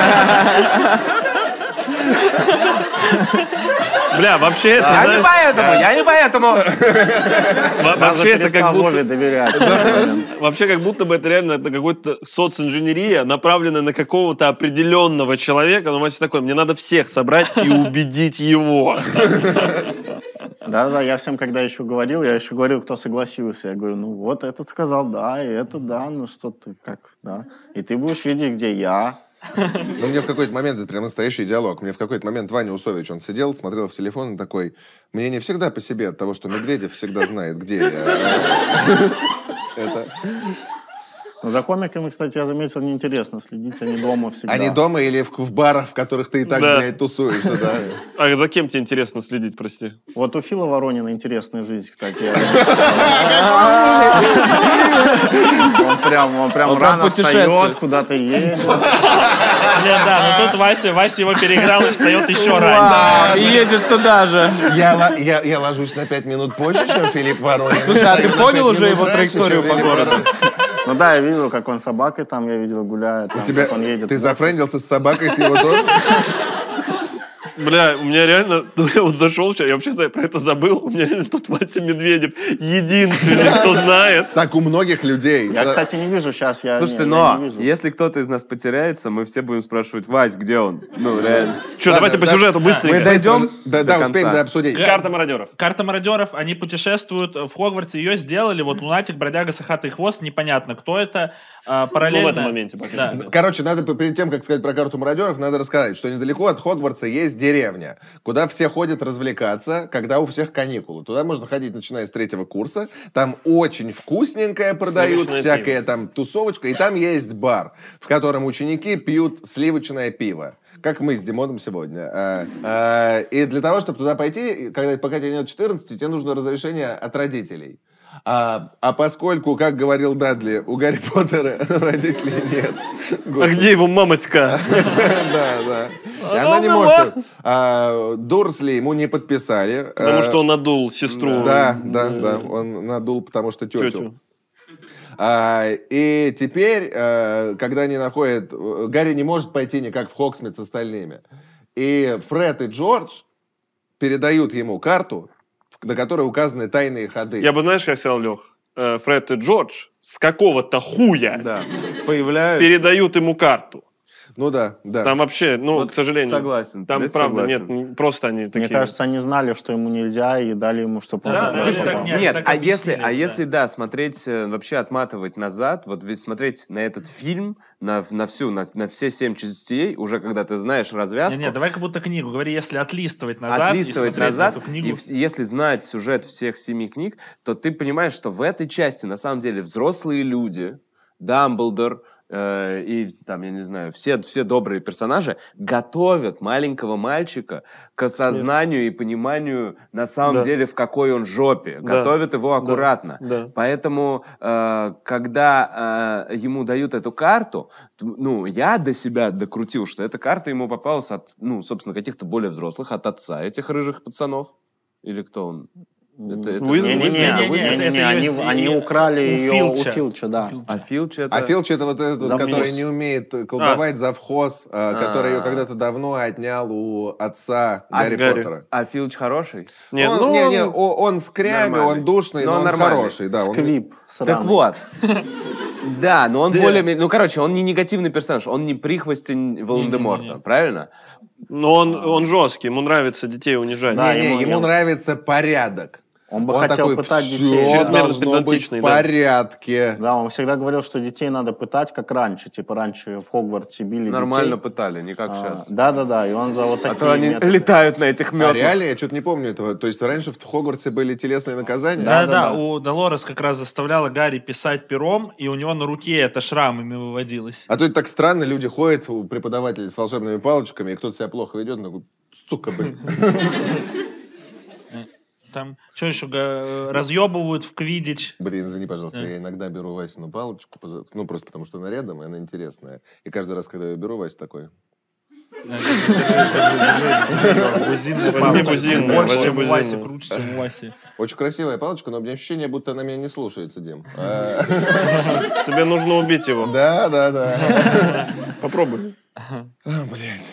Бля, вообще это... Я не поэтому, я не поэтому. Вообще это как будто... доверять. Вообще как будто бы это реально какой-то социнженерия, направленная на какого-то определенного человека. Но Вася такой: мне надо всех собрать и убедить его. Да-да, я всем, когда еще говорил, я еще говорил, кто согласился. Я говорю: ну вот этот сказал да, и это да, ну что ты, как, да. И ты будешь видеть, где я. Ну, мне в какой-то момент, это прям настоящий диалог, мне в какой-то момент Ваня Усович, он сидел, смотрел в телефон и такой: мне не всегда по себе от того, что Медведев всегда знает, где я. Это... Но за комиками, кстати, я заметил, неинтересно следить, они дома всегда. Они дома или в, в барах, в которых ты и так, да. блядь, тусуешься, да. А за кем тебе интересно следить, прости? Вот у Фила Воронина интересная жизнь, кстати. Он прям, он прям рано встает, куда-то едет. Нет, да, но тут Вася, Вася его переиграл и встает еще раньше. И едет туда же. Я, я, я ложусь на пять минут позже, чем Филипп Воронин. Слушай, а ты понял уже его траекторию по городу? Ну да, я видел, как он с собакой там, я видел, гуляет. Там, У тебя, как он едет. Ты зафрендился с собакой, с его тоже? Бля, у меня реально... Я вот зашел сейчас, я вообще про это забыл. У меня реально тут Вася Медведев единственный, кто знает. Так у многих людей. Я, кстати, не вижу сейчас. Я, Слушайте, не, но я не вижу. если кто-то из нас потеряется, мы все будем спрашивать: Вась, где он? Ну, реально. Что, давайте по сюжету быстренько. Мы дойдем Да, до да, конца. успеем да, обсудить. Карта мародеров. Карта мародеров, они путешествуют в Хогвартсе, ее сделали, вот Лунатик, Бродяга, Сахата и Хвост, непонятно, кто это, а, параллельно... Ну, в этом моменте пока. Да. Короче, надо перед тем, как сказать про карту мародеров, надо рассказать, что недалеко от Хогвартса есть деревня, куда все ходят развлекаться, когда у всех каникулы. Туда можно ходить, начиная с третьего курса. Там очень вкусненькое продают, Сливочное всякая пиво. там тусовочка. И там есть бар, в котором ученики пьют сливочное пиво. Как мы с Димоном сегодня. А, а, и для того, чтобы туда пойти, когда, пока тебе нет четырнадцати, тебе нужно разрешение от родителей. А, а поскольку, как говорил Дадли, у Гарри Поттера родителей нет. А где его мамочка? Да, да. И она не может. А, Дурсли ему не подписали. Потому что он надул сестру. Да, да, да. Он надул, потому что тетю. Тетю. А, и теперь, а, когда они находят... Гарри не может пойти никак в Хогсмит с остальными. И Фред и Джордж передают ему карту, на которой указаны тайные ходы. Я бы, знаешь, как сказал, Лех? Э, Фред и Джордж с какого-то хуя Да, появляются. передают ему карту. Ну да, да. Там вообще, ну, Вот к сожалению... согласен, Там, здесь правда, согласен. нет, просто они такие... Мне кажется, они знали, что ему нельзя, и дали ему, чтобы он... Да, туда да, попал. так нет. Нет, так а объяснили, если, а да. если, да, смотреть, э, вообще отматывать назад, вот ведь смотреть на этот фильм, на, на всю, на, на все семь частей, уже когда ты знаешь развязку, Нет, давай как будто книгу. Говори, если отлистывать назад отлистывать и смотреть назад, на эту книгу. и в- если знать сюжет всех семи книг, то ты понимаешь, что в этой части на самом деле взрослые люди, Дамблдор, э, и там, я не знаю, все, все добрые персонажи готовят маленького мальчика к осознанию и пониманию на самом да. деле, в какой он жопе. Да. Готовят его аккуратно. Да. Да. Поэтому, э, когда э, ему дают эту карту, ну, я до себя докрутил, что эта карта ему попалась от, ну, собственно, каких-то более взрослых, от отца этих рыжих пацанов. Или кто он? Это, это, не, не, не, не, не, не, они, они украли ее Филча. у Филча, да. А Филч это... А Филч это вот этот, завхоз. который не умеет колдовать, а. завхоз, а, который ее когда-то давно отнял у отца а Гарри Гарри. Поттера. А Филч хороший? Нет, он, ну, не, не, он, он скряга, нормальный. Он душный, но, но он нормальный. Хороший. Да, Сквип. Он... Так вот. Да, но он более... Ну, короче, он не негативный персонаж, он не прихвостень Волан-де-Морта, правильно? Но он, он жесткий, ему нравится детей унижать. Да, не, не, ему, ему нравится порядок. Он бы он хотел такой, пытать детей. Все должно быть в порядке. Да. да, он всегда говорил, что детей надо пытать, как раньше. Типа раньше в Хогвартсе били Нормально детей. пытали, не как а, сейчас. Да-да-да, и он за вот такие А то они методы. Летают на этих метлах. А реально? Я что-то не помню этого. То есть раньше в Хогвартсе были телесные наказания? Да-да, у Долорес как раз заставляла Гарри писать пером, и у него на руке это шрамами выводилось. А то это так странно, люди ходят, преподаватели с волшебными палочками, и кто-то себя плохо ведет, ну, сука, блин. Там, что еще, разъебывают в квиддич. Блин, извини, пожалуйста, я иногда беру Васину палочку, ну, просто потому что она рядом, и она интересная. И каждый раз, когда я беру, Вася такой... Бузинная палочка. Больше, чем у Васи, круче, чем у Васи. Очень красивая палочка, но у меня ощущение, будто она меня не слушается, Дим. Тебе нужно убить его. Да, да, да. Попробуй. Блять.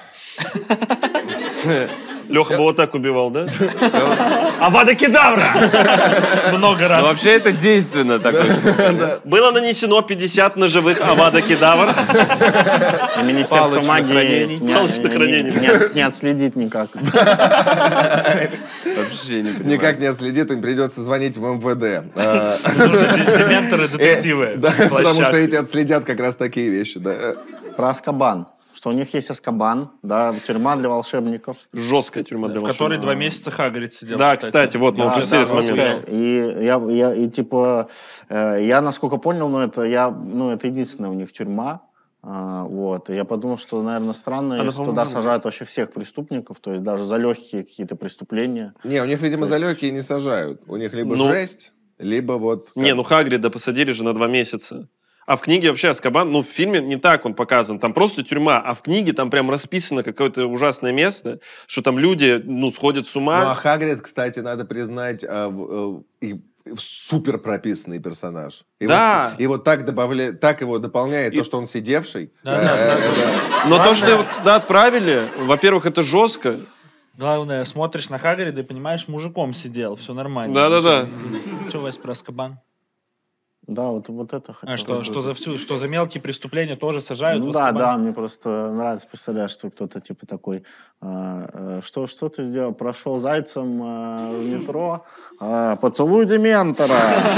Леха бы вот так убивал, да? Авада Кедавра! Много раз. Но вообще это действенно такое. Было нанесено пятьдесят ножевых Авада Кедавр. Министерство магии не отследит никак. Вообще не понимаю. Никак не отследит, им придется звонить в эм вэ дэ. Дементоры, детективы. Потому что эти отследят как раз такие вещи, да. Про Азкабан. Что у них есть Азкабан, да, тюрьма для волшебников. Жесткая тюрьма для волшебников. В которой два месяца Хагрид сидел. Да, кстати, кстати вот, мы да, упустили да, этот момент. И я, я, и типа, э, я насколько понял, ну это, я, ну, это единственная у них тюрьма. А, вот. И я подумал, что, наверное, странно, Она, если туда сажают вообще всех преступников, то есть даже за легкие какие-то преступления. Не, у них, видимо, то за есть... легкие не сажают. У них либо ну, жесть, либо вот... Как... Не, ну Хагрида посадили же на два месяца. А в книге вообще Азкабан, ну, в фильме не так он показан. Там просто тюрьма, а в книге там прям расписано какое-то ужасное место, что там люди, ну, сходят с ума. Ну, а Хагрид, кстати, надо признать, э, э, и супер прописанный персонаж. И да. Вот, и вот так, добавля... так его дополняет и... то, что он сидевший. Да, да, да. Но то, что его туда отправили, во-первых, это жестко. Главное, смотришь на Хагрида и понимаешь, мужиком сидел, все нормально. Да-да-да. Что, Вась, про Азкабан? Да, вот, вот это хотел. А что, что, за всю, что за мелкие преступления тоже сажают? Ну да, да, мне просто нравится, представляешь, что кто-то типа такой, э, что, что ты сделал? Прошел зайцем э, в метро, э, поцелуй Дементора.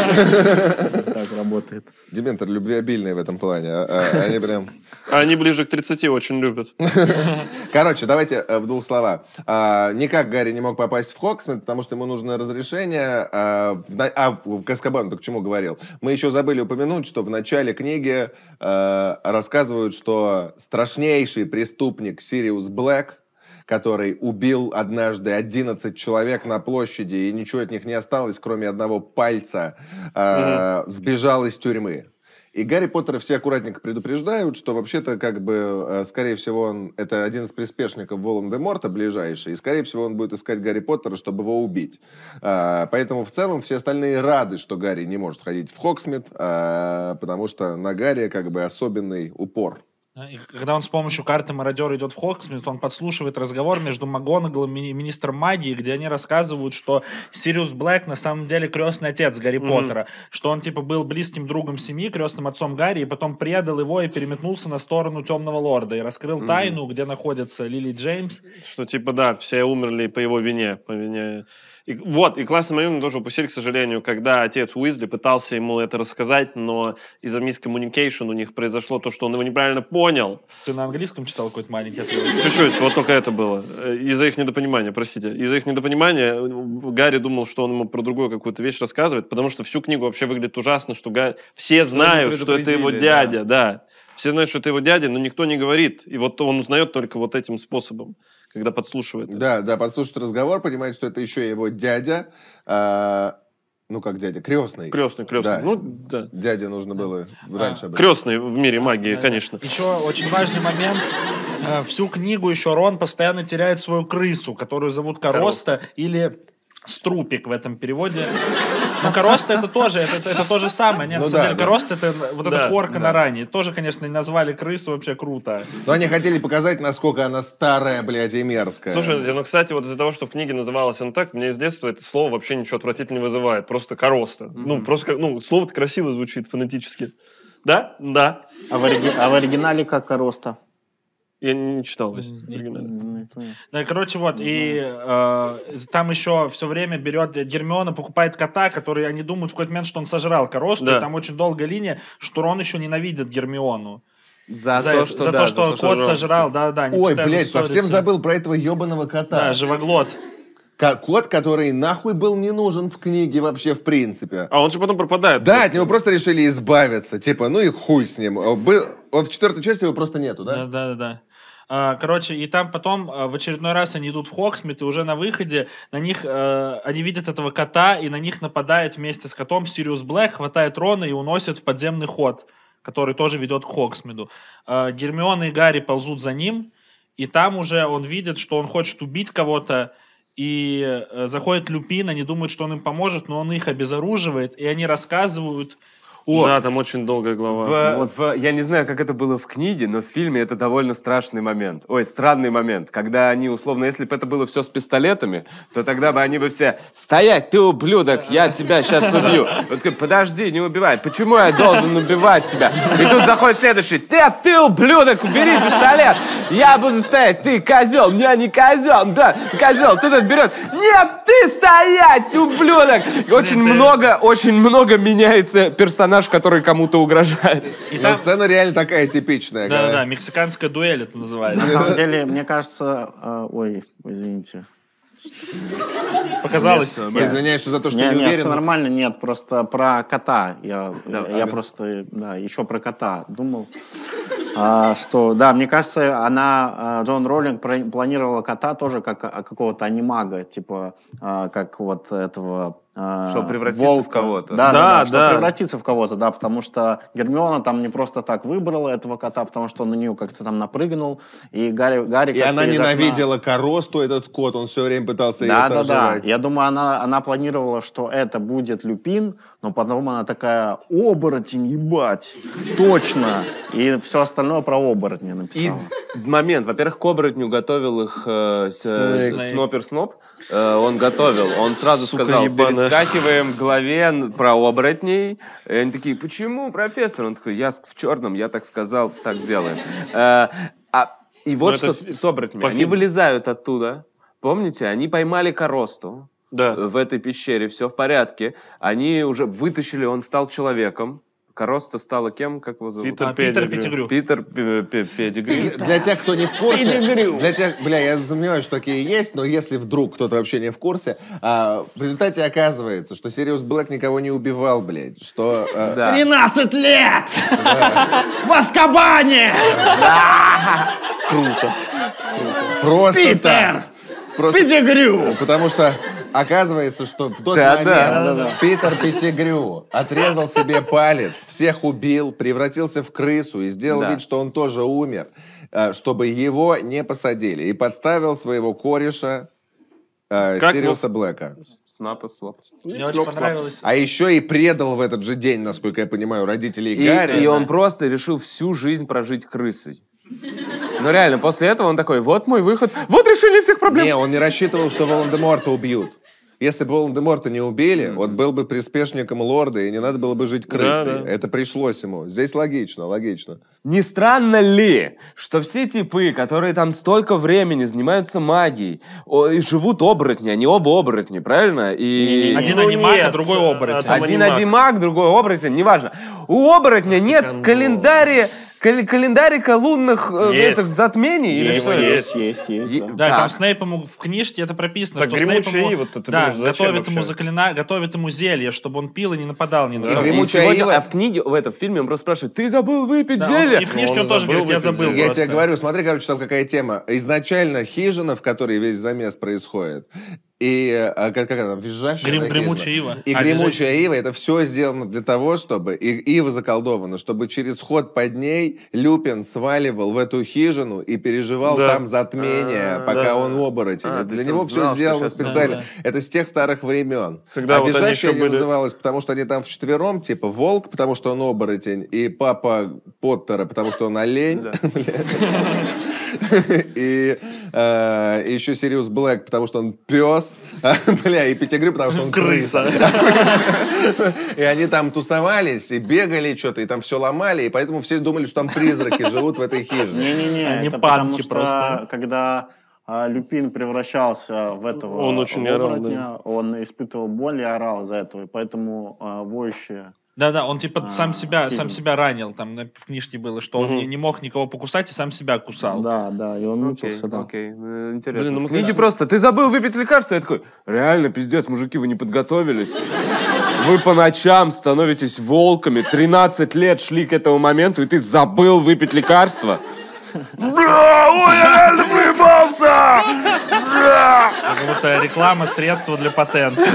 Так работает. Дементор любвеобильный в этом плане. Они прям... Они ближе к тридцати очень любят. Короче, давайте в двух словах. Никак Гарри не мог попасть в Хогсмит, потому что ему нужно разрешение. А к Азкабану, к чему говорил? Мы еще забыли упомянуть, что в начале книги э, рассказывают, что страшнейший преступник Сириус Блэк, который убил однажды одиннадцать человек на площади, и ничего от них не осталось, кроме одного пальца, э, mm-hmm. сбежал из тюрьмы. И Гарри Поттера все аккуратненько предупреждают, что вообще-то, как бы, скорее всего, он это один из приспешников Волан-де-Морта ближайший, и, скорее всего, он будет искать Гарри Поттера, чтобы его убить. А, поэтому, в целом, все остальные рады, что Гарри не может ходить в Хогсмит, а, потому что на Гарри, как бы, особенный упор. И когда он с помощью карты мародера идет в Хогсмит, он подслушивает разговор между МакГонагалл и министром магии, где они рассказывают, что Сириус Блэк на самом деле крестный отец Гарри mm-hmm. Поттера, что он типа был близким другом семьи, крестным отцом Гарри, и потом предал его и переметнулся на сторону Темного Лорда и раскрыл mm-hmm. тайну, где находится Лили Джеймс. Что типа да, все умерли по его вине, по вине... И, вот, и классный момент мы тоже упустили, к сожалению, когда отец Уизли пытался ему это рассказать, но из-за мискоммуникейшн у них произошло то, что он его неправильно понял. Ты на английском читал какой-то маленький отрывок? Чуть-чуть, вот только это было. Из-за их недопонимания, простите. Из-за их недопонимания Гарри думал, что он ему про другую какую-то вещь рассказывает, потому что всю книгу вообще выглядит ужасно, что Гарри... все знают, что это его дядя, да. да. Все знают, что это его дядя, но никто не говорит. И вот он узнает только вот этим способом, когда подслушивает. Да, да, подслушивает разговор, понимает, что это еще его дядя. А, ну, как дядя, крестный. Крестный, крестный. Да. Ну, да. Дяде нужно было раньше. А, крестный в мире магии, да, конечно. Еще очень важный момент. Всю книгу еще Рон постоянно теряет свою крысу, которую зовут Короста, Короста. или Струпик в этом переводе. Но Короста это тоже, это, это, это то же самое. Нет, ну, на самом да, деле, да. Короста это вот да, эта корка да. на ране. Тоже, конечно, назвали крысу вообще круто. Но они хотели показать, насколько она старая, блядь, и мерзкая. Слушай, ну, кстати, вот из-за того, что в книге называлась она так, мне с детства это слово вообще ничего отвратительного не вызывает. Просто Короста. Mm-hmm. Ну, просто, ну, слово-то красиво звучит фонетически. Да? Да. А в, ориги... а в оригинале как Короста? Я не читал оригинально. Да, короче, вот, и э, там еще все время берет Гермиона, покупает кота, который, они думают в какой-то момент, что он сожрал Коросту, да. и там очень долгая линия, что Рон еще ненавидит Гермиону. За, за то, что, за да, то, что за кот сожрал, да-да. Ой, блядь, совсем забыл про этого ебаного кота. Да, живоглот. Кот, который нахуй был не нужен в книге вообще в принципе. А он же потом пропадает. Да, от него просто решили избавиться. Типа, ну и хуй с ним. Был... Он в четвертой части его просто нету, да? Да-да-да. Короче, и там потом в очередной раз они идут в Хогсмит, и уже на выходе на них, э, они видят этого кота, и на них нападает вместе с котом Сириус Блэк, хватает Рона и уносит в подземный ход, который тоже ведет к Хогсмиду. Э, Гермиона и Гарри ползут за ним, и там уже он видит, что он хочет убить кого-то, и э, заходит Люпин, они думают, что он им поможет, но он их обезоруживает, и они рассказывают... О, да, там очень долгая глава. В, вот. в, я не знаю, как это было в книге, но в фильме это довольно страшный момент. Ой, странный момент. Когда они, условно, если бы это было все с пистолетами, то тогда бы они бы все «Стоять, ты ублюдок, я тебя сейчас убью». Вот, подожди, не убивай. Почему я должен убивать тебя? И тут заходит следующий «Ты, ты ублюдок, убери пистолет! Я буду стоять, ты козел, я не козел, да, козел». Тут он берет «Нет, ты стоять, ублюдок!» И очень много, очень много меняется персонаж, который кому-то угрожает. И там... сцена реально такая типичная. Да, когда... да, мексиканская дуэль это называется. На самом деле, мне кажется... Э, ой, извините. Показалось. Я извиняюсь за то, что не, не уверен. Нет, все нормально, нет, просто про кота. Я, да, я ага. просто, да, еще про кота думал. А, что, да, мне кажется, она, Джон Роллинг планировала кота тоже как какого-то анимага, типа, как вот этого... Что превратиться волка. в кого-то. Да, да, да, да, что да. превратиться в кого-то, да, потому что Гермиона там не просто так выбрала этого кота, потому что он на нее как-то там напрыгнул, и Гарри... Гарри и она ненавидела окна... Коросту, этот кот, он все время пытался да, ее да, сожрать. Да, я думаю, она, она планировала, что это будет Люпин, но потом она такая, оборотень, ебать, точно, и все остальное про оборотня написала. И момент, во-первых, к оборотню готовил их э, с, с, Снопер Сноп, он готовил, он сразу Сука сказал, ебаная. Перескакиваем к главе про оборотней. И они такие, почему, профессор? Он такой, я в черном, я так сказал, так делаем. А, а, и вот Но что с, с оборотнями. Они вылезают оттуда, помните, они поймали Коросту да. в этой пещере, все в порядке. Они уже вытащили, он стал человеком. Короста стала кем? Как его зовут? Питер, а, Питер Петтигрю. Питер Петтигрю. Для тех, кто не в курсе... Для тех, бля, я сомневаюсь, что такие есть, но если вдруг кто-то вообще не в курсе, а, в результате оказывается, что Сириус Блэк никого не убивал, блядь, что... А... Да. тринадцать лет! Да. В Азкабане! Да. Круто. Просто Питер! так. Просто... Петтигрю! Потому что... Оказывается, что в тот да, момент да, да, да. Питер Петтигрю отрезал себе палец, всех убил, превратился в крысу и сделал да. вид, что он тоже умер, чтобы его не посадили. И подставил своего кореша э, Сириуса Блэка. Снапа, слоп. Мне очень понравилось. А еще и предал в этот же день, насколько я понимаю, родителей и, Гарри. И он просто решил всю жизнь прожить крысой. Ну реально, после этого он такой, вот мой выход, вот решение всех проблем. Не, он не рассчитывал, что Волан-де-Морта убьют. Если бы Волан-де-Морта не убили, mm-hmm. он был бы приспешником лорда, и не надо было бы жить крысой. Да, да. Это пришлось ему. Здесь логично, логично. Не странно ли, что все типы, которые там столько времени занимаются магией, и живут оборотни, они оба оборотни, правильно? И... Один ну, анимак, а другой оборотень. Один анимак, другой оборотень, неважно. У оборотня нет календаря кал- календарика лунных э, Есть. этих затмений? Или Есть, что это? есть, есть, есть. Е- да. Да, Так. там Снейп ему в книжке это прописано, Так что гремучая Снейп ему, ива, ты да, думаешь, зачем готовит ему вообще? заклина... готовит ему зелье, чтобы он пил и не нападал ни на И кого. И гремучая сегодня- ива- а в книге, в этом фильме он просто спрашивает, ты забыл выпить Да, он- зелье? и в книжке Он он, тоже забыл говорит, я выпить забыл зелье. Я просто. тебе говорю, смотри, короче, там какая тема. Изначально хижина, в которой весь замес происходит, и а, как, как она, визжащая Грем- да, гремучая хижина? ива. И А, гремучая ива, это все сделано для того, чтобы... И ива заколдована, чтобы через ход под ней Люпин сваливал в эту хижину и переживал Да. там затмение, А, пока да. он оборотень. А, Это то для есть него он все знал, что сделано щас- специально. Да, Это с тех старых времен. Когда а вот они визжащая еще не были- называлась, потому что они там вчетвером, типа волк, потому что он оборотень, и папа Поттера, потому что он олень. И э, и еще Сириус Блэк, потому что он пес. Бля, и Петтигрю, потому что он крыса. И они там тусовались, и бегали что-то, и там все ломали, и поэтому все думали, что там призраки живут в этой хижине. Не-не-не, Они это панки потому что, просто. когда а, Люпин превращался в этого Он очень в орал, оборотня, он испытывал боль и орал из-за этого, и поэтому а, воющие... Да-да, он типа А, сам себя, хижина. сам себя ранил, там на- в книжке было, что он не, не мог никого покусать и сам себя кусал. Да, да, и он Окей, мучился, да. окей, э, интересно. Блин, ну в мы книге конечно- просто, ты забыл выпить лекарство? Я такой, реально, пиздец, мужики, вы не подготовились. Вы по ночам становитесь волками, тринадцать лет шли к этому моменту, и ты забыл выпить лекарство? Бля, ой, я реально выебался! Бля! Как будто реклама средства для потенции.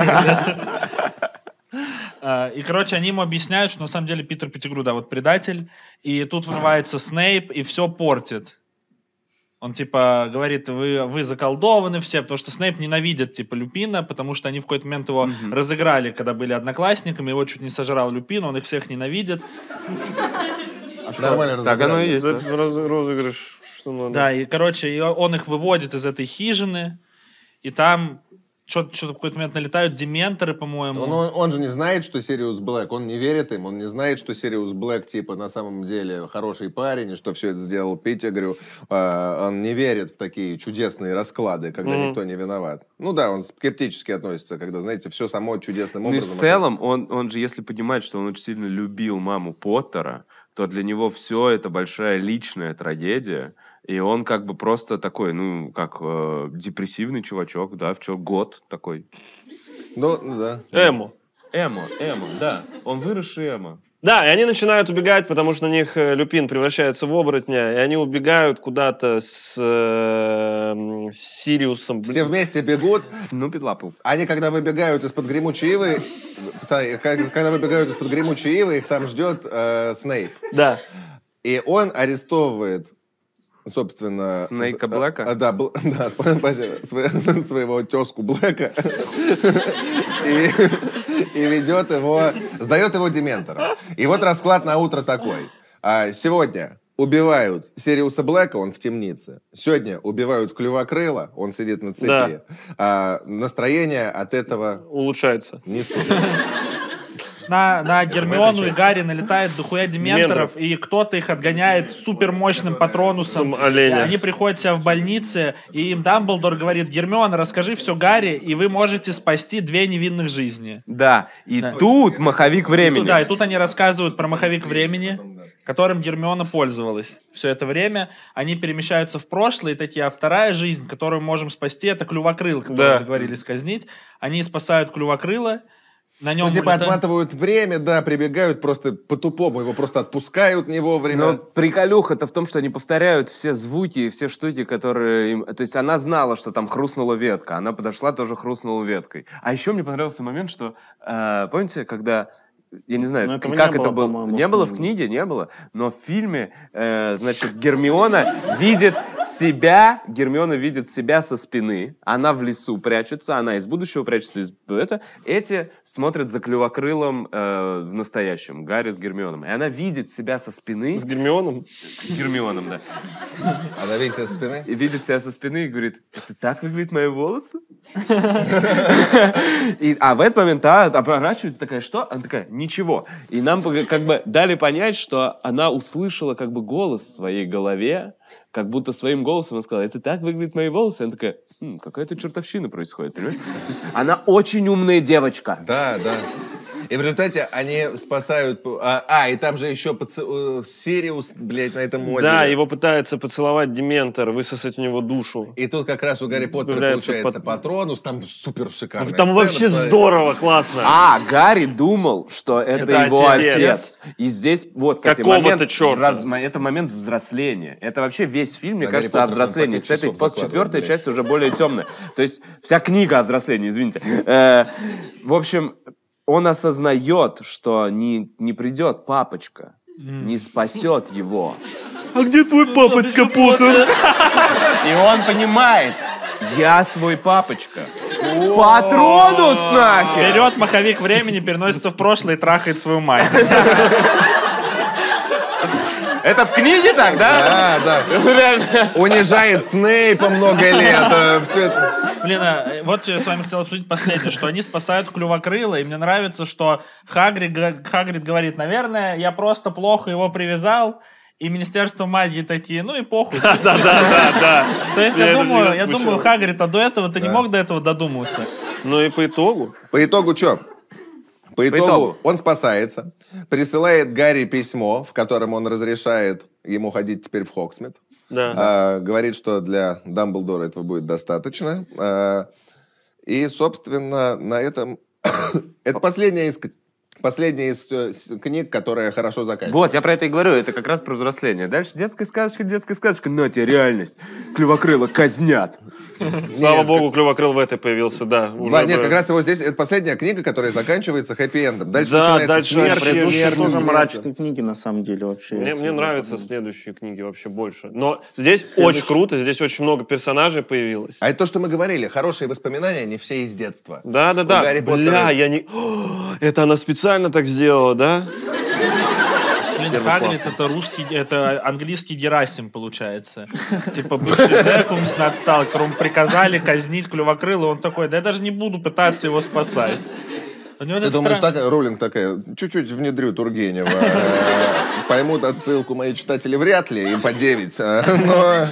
А, И, короче, они ему объясняют, что на самом деле Питер Петтигрю, да, вот предатель, и тут врывается Снейп и все портит. Он, типа, говорит, вы, вы заколдованы все, потому что Снейп ненавидит, типа, Люпина, потому что они в какой-то момент его разыграли, когда были одноклассниками, его чуть не сожрал Люпин, он их всех ненавидит. Нормально Так оно разыграли. и есть, да. Это раз- розыгрыш, что надо. Да, и, короче, и он их выводит из этой хижины, и там что-то в какой-то момент налетают дементоры, по-моему. Он, он- он же не знает, что Сириус Блэк, он не верит им, он не знает, что Сириус Блэк, типа, на самом деле хороший парень, и что все это сделал Петтигрю. А, он не верит в такие чудесные расклады, когда никто не виноват. Ну да, он скептически относится, когда, знаете, все само чудесным Ну и в образом. целом, он, он же, если понимает, что он очень сильно любил маму Поттера, то для него все это большая личная трагедия. И он как бы просто такой, ну, как э, депрессивный чувачок, да, в чё, год такой. Ну, ну да. Эмо. Эмо, эмо, да. Он выросший эмо. Да, и они начинают убегать, потому что на них э, Люпин превращается в оборотня, и они убегают куда-то с, э, с Сириусом. Все вместе бегут. Снупи лапу. Они, когда выбегают из-под гремучей ивы, пацаны, когда когда выбегают из-под гремучей ивы, их там ждет э, Снейп. Да. И он арестовывает, собственно... Снейка с- Блэка? а, да, Бл- да, спасибо. Сво- своего тезку Блэка. И, и ведет его, сдает его дементорам. И вот расклад на утро такой. А, сегодня убивают Сириуса Блэка, он в темнице. Сегодня убивают Клювокрыла, он сидит на цепи. Да. А, настроение от этого Улучшается. не супер. На, на Гермиону и части. Гарри налетает дохуя дементоров, и кто-то их отгоняет супер мощным патронусом. Сам оленя. Они приходят себя в больнице, и им Дамблдор говорит: Гермиона, расскажи все Гарри, и вы можете спасти две невинных жизни. Да, и Да. тут маховик времени. Да, и тут они рассказывают про маховик времени, которым Гермиона пользовалась все это время. Они перемещаются в прошлое, и такие, а вторая жизнь, которую мы можем спасти, это Клювокрыл, который Да. договорились казнить. Они спасают Клювокрыла, на нем Ну, типа, улетают- отматывают время, да, прибегают просто по-тупому, его просто отпускают не вовремя. Но приколюха-то в том, что они повторяют все звуки и все штуки, которые им... То есть она знала, что там хрустнула ветка. Она подошла, тоже хрустнула веткой. А еще мне понравился момент, что... э, помните, когда... Я не знаю, Но в- этого как не это было, было. по-моему, Не в было в книге. книге, не было. Но в фильме, э, значит, Гермиона видит себя, Гермиона видит себя со спины. Она в лесу прячется, она из будущего прячется. Из... Это. Эти смотрят за Клювокрылом э, в настоящем, Гарри с Гермионом. И она видит себя со спины. С Гермионом. С Гермионом, да. Она видит себя со спины. И видит себя со спины и говорит: это так выглядят мои волосы? И, а в этот момент та оборачивается такая: что? Она такая: ничего. И нам как бы дали понять, что она услышала как бы голос в своей голове, как будто своим голосом она сказала: это так выглядят мои волосы. Она такая: хм, какая-то чертовщина происходит, понимаешь? То есть она очень умная девочка. Да, да. И в результате они спасают... А, а и там же еще поци... Сириус, блядь, на этом озере. Да, его пытается поцеловать Дементор, высосать у него душу. И тут как раз у Гарри Поттера Появляется получается пат- Патронус, там супер шикарная Там сцена, вообще что- здорово, классно. А, Гарри думал, что это, Это его отец. отец. И здесь, вот, кстати, Какого-то момент, чёрта. враз- это момент взросления. Это вообще весь фильм, мне На кажется, Гарри о Поттера взрослении. там по С этой пять часов после четвертой закладывают, части уже более темная. То есть вся книга о взрослении, извините. Э, в общем, он осознает, что не, не придет папочка, не спасет его. А где твой папочка Поттер? И он понимает, я свой папочка. Патронус нахер! Берет маховик времени, переносится в прошлое и трахает свою мать. Это в книге так, да? Да, да. Унижает Снейпа много лет. э, всё это. Блин, а, вот я с вами хотел обсудить последнее, что они спасают Клювокрыла, и мне нравится, что Хагрид, г- Хагрид говорит, наверное, я просто плохо его привязал, и Министерство магии такие, ну и похуй. Да, да, да, да. То есть Я я это думаю, не я слышал. думаю, Хагрид, а до этого ты не мог до этого додуматься? Ну и по итогу. По итогу что? По итогу, итогу. он спасается, присылает Гарри письмо, в котором он разрешает ему ходить теперь в Хоксмит. Да. А, говорит, что для Дамблдора этого будет достаточно. А, и, собственно, на этом... Это последняя из, последняя из э, с- книг, которая хорошо заканчивается. Вот, я про это и говорю, это как раз про взросление. Дальше детская сказочка, детская сказочка, но тебе реальность. Клювокрыла казнят. Слава Несколько. богу, Клювокрыл в этой появился, да. уже Да, нет, бы- как раз его здесь... Это последняя книга, которая заканчивается хэппи-эндом. Дальше Да, начинается дальше смерть, вообще смерть, Предыдущие тоже смерть. мрачные книги, на самом деле, вообще. Мне, если мне так нравятся подумать. следующие книги вообще больше. Но здесь очень круто, здесь очень много персонажей появилось. А это то, что мы говорили. Хорошие воспоминания, не все из детства. Да, да, У да. Гарри Бля, Поттера- я не... О, это она специально так сделала, да? Блин, Хагрид это русский, это английский Герасим, получается. Типа бывший зэк умственно отстал, которому приказали казнить Клювокрыла, и он такой, да я даже не буду пытаться его спасать. У него Ты это думаешь, странно. такая, роллинг такая, чуть-чуть внедрю Тургенева. Э, Поймут отсылку мои читатели вряд ли, им по девять. э, Но...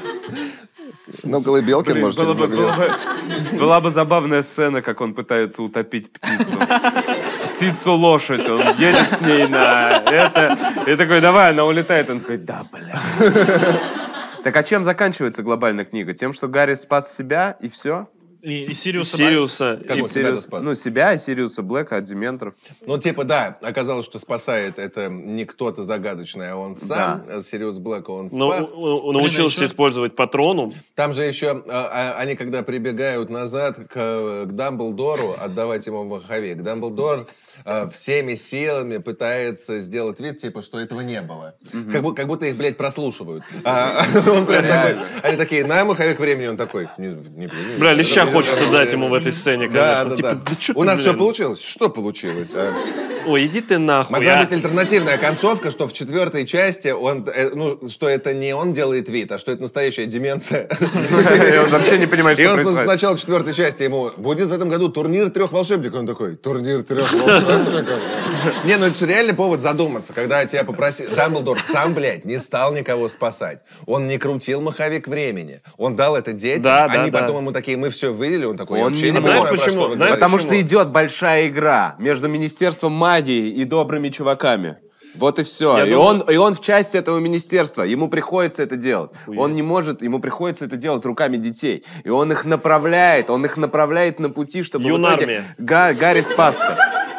Ну, Колыбелкин, может, Было через бы- много лет. было бы- Была бы забавная сцена, как он пытается утопить птицу. Птицу-лошадь, он едет с ней на это. И такой, давай, она улетает. Он такой, да, бля. Так а чем заканчивается глобальная книга? Тем, что Гарри спас себя, и все? И, и Сириуса, Сириуса. Как И- он себя спас? Ну, себя и Сириуса Блэка от Дементоров. Ну, типа, да, оказалось, что спасает это не кто-то загадочный, а он сам. э, Сириус Блэка он но- спас. у- у- научился еще- использовать патрону. Там же еще, а, а, они когда прибегают назад к, к Дамблдору, отдавать ему маховик, Дамблдор а, всеми силами пытается сделать вид, типа, что этого не было. Как, бу- как будто их, блядь, прослушивают. А, он прям такой, они такие, на маховик времени, он такой, не, не, не, Бля, не, леща не, хочется не, дать не, ему не, в этой сцене, Да, конечно. да, Типа, да. да чё У ты, нас все блин? получилось? Что получилось? а? Ой, иди ты нахуй. Могла а. быть альтернативная концовка, что в четвертой части он, э, ну, что это не он делает вид, а что это настоящая деменция. И он вообще не понимает, И что он с происходит. начала четвертой части ему будет в этом году турнир трех волшебников. Он такой, турнир трех волшебников? Не, ну это же реально повод задуматься, когда тебя попросили... Дамблдор сам, блядь, не стал никого спасать. Он не крутил маховик времени. Он дал это детям. Да, да, Они да. потом ему такие, мы все выделили. Он такой, я Он вообще не не может. понимаю, про Знаешь что почему? вы Знаешь, говорите. Потому почему? что идет большая игра между Министерством магии и добрыми чуваками. Вот и все. Я И, думаю- он, и он в части этого министерства. Ему приходится это делать. Он не может, ему приходится это делать руками детей. И он их направляет, он их направляет на пути, чтобы в итоге Юнармия. Га- Гарри спасся.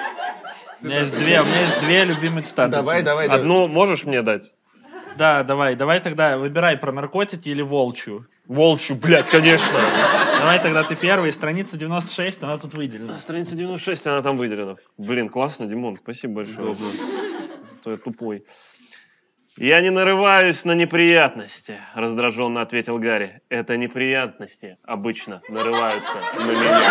У меня есть две, у меня есть две любимые цитаты. Давай, давай, давай. Одну можешь мне дать? Да, давай, давай тогда выбирай про наркотики или волчью. Волчью, блядь, конечно. Давай тогда ты первый, страница девяносто шесть, она тут выделена. Страница девяносто шесть, она там выделена. Блин, классно, Димон, спасибо большое. Что я тупой. «Я не нарываюсь на неприятности», — раздраженно ответил Гарри. «Это неприятности обычно нарываются на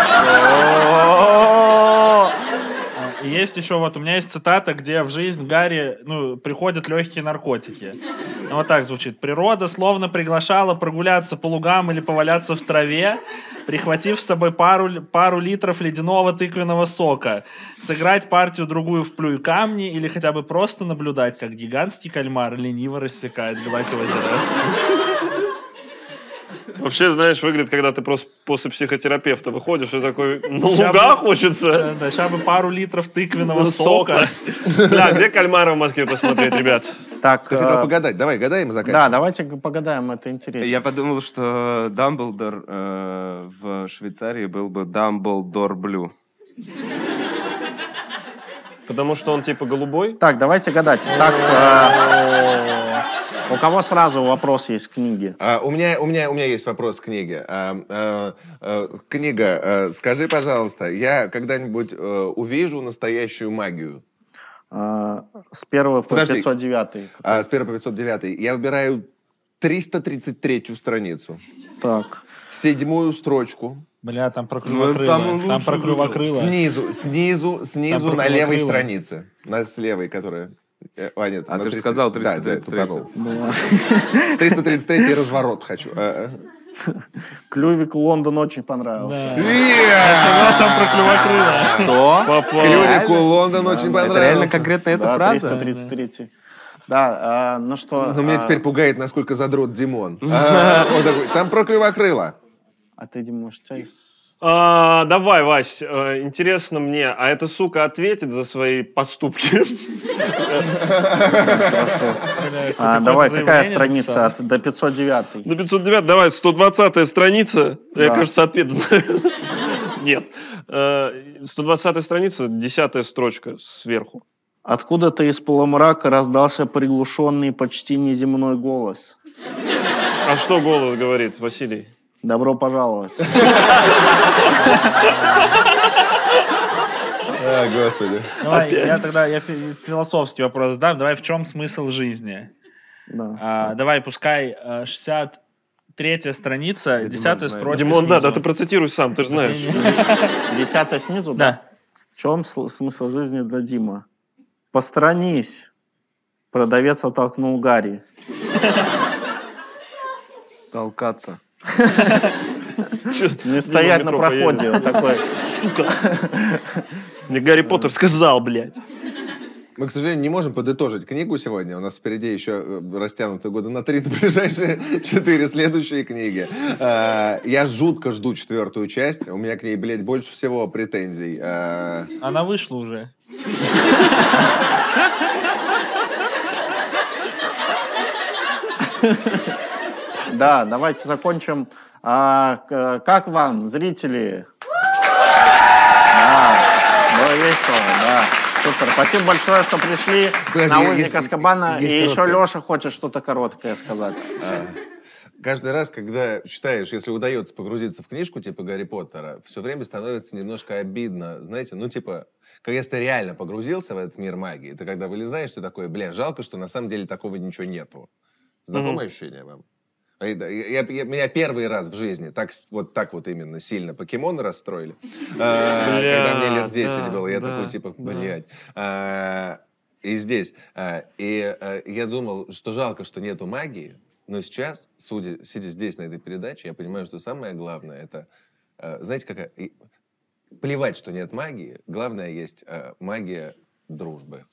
меня». И есть еще вот, у меня есть цитата, где в жизнь Гарри, ну, приходят легкие наркотики. Ну, вот так звучит. «Природа словно приглашала прогуляться по лугам или поваляться в траве, прихватив с собой пару, пару литров ледяного тыквенного сока, сыграть партию-другую в плюй камни или хотя бы просто наблюдать, как гигантский кальмар лениво рассекает гладь озера». Вообще, знаешь, выглядит, когда ты просто после психотерапевта выходишь и такой, на луга хочется. Да, сейчас бы пару литров тыквенного сока. Да, где кальмара в Москве посмотреть, ребят? Так, Ты хотел погадать. Давай, гадаем и да, заканчиваем. давайте погадаем, это интересно. Я подумал, что Дамблдор э, в Швейцарии был бы Дамблдор Блю. Потому что он типа голубой? Так, давайте гадать. Так, э, у кого сразу вопрос есть к книге? А, у, меня, у, меня, у меня есть вопрос к книге. А, а, а, книга, а, скажи, пожалуйста, я когда-нибудь а, увижу настоящую магию? А, с первого по Подожди. пятьсот девятый. А, с первого по пятьсот девятый. Я выбираю триста тридцать третью страницу. Так. Седьмую строчку. Бля, там про Ну, это клювокрыло. самый Там про лучший клювокрыло. Снизу, снизу, снизу Там на левой прокрыло. странице. На с левой, которая... э, А, нет, А на ты же триста сказал Да, триста да, тридцать третью. тупанул. триста тридцать третий разворот хочу. А, а. Клювик Лондон очень понравился. Я сказал там про клювокрыло. Что? Попал. Клювику Лондон очень Это реально понравился. конкретно эта Да, фраза? триста тридцать третий. Да, а, ну что... Но меня а, теперь пугает, насколько задрот Димон. А, он такой, там про клювокрыло. А ты, Дима, может, чай? А, давай, Вась, э, интересно мне, а эта сука ответит за свои поступки? А, давай, какая страница? От, до пятьсот девятой. На пятьсот девятый, давай, сто двадцатая страница. Я, Да. кажется, ответ знаю. Нет. Э, сто двадцатая страница, десятая строчка сверху. Откуда-то из полумрака раздался приглушенный, почти неземной голос. А что голос говорит, Василий? Добро пожаловать. А, господи. Давай, я тогда я фи- философский вопрос задам. Давай, в чем смысл жизни? Да. А, давай, пускай э, шестьдесят третья страница, десятая строчка Димон, да, да, снизу. ты процитируй сам, ты же знаешь. Десятая снизу? Да. В чем сл- смысл жизни для Дима? Посторонись. Продавец оттолкнул Гарри. Толкаться. Не стоять на метро проходе. Вот такой. Мне Гарри Поттер сказал, блядь. Мы, к сожалению, не можем подытожить книгу сегодня. У нас впереди еще э, растянуто года на три на ближайшие четыре следующие книги. А, Я жутко жду четвертую часть. У меня к ней, блядь, больше всего претензий. А, Она вышла уже. Да, давайте закончим. А, к- как вам, зрители? Да, было весело, да. Супер. Спасибо большое, что пришли Подожди, на есть- узник Азкабана. есть И еще короткое. Леша хочет что-то короткое сказать. Каждый раз, когда читаешь, если удается погрузиться в книжку типа Гарри Поттера, все время становится немножко обидно. Знаете, ну типа, когда ты реально погрузился в этот мир магии, ты когда вылезаешь, ты такой, бля, жалко, что на самом деле такого ничего нету. Знакомое ощущение вам? А, да, Я, я- меня первый раз в жизни так, с- вот так вот именно сильно покемоны расстроили. А, Бля, Когда мне лет десять да, было, я да, такой типа, блядь. А, И здесь. А, И а, я думал, что жалко, что нету магии. Но сейчас, судя, сидя здесь, на этой передаче, я понимаю, что самое главное, это, а, знаете, какая... и Плевать, что нет магии. Главное, есть а, магия дружбы.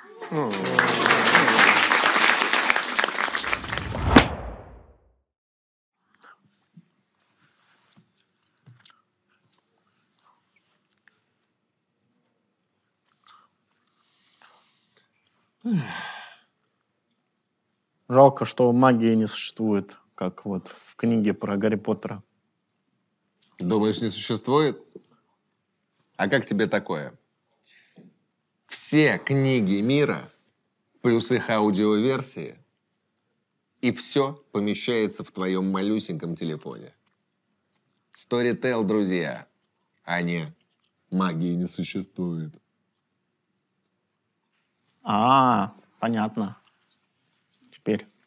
Жалко, что магии не существует, как вот в книге про Гарри Поттера. Думаешь, не существует? А как тебе такое? Все книги мира, плюс их аудиоверсии, и все помещается в твоем малюсеньком телефоне. Storytel, друзья, а не магии не существует. А, понятно. Теперь.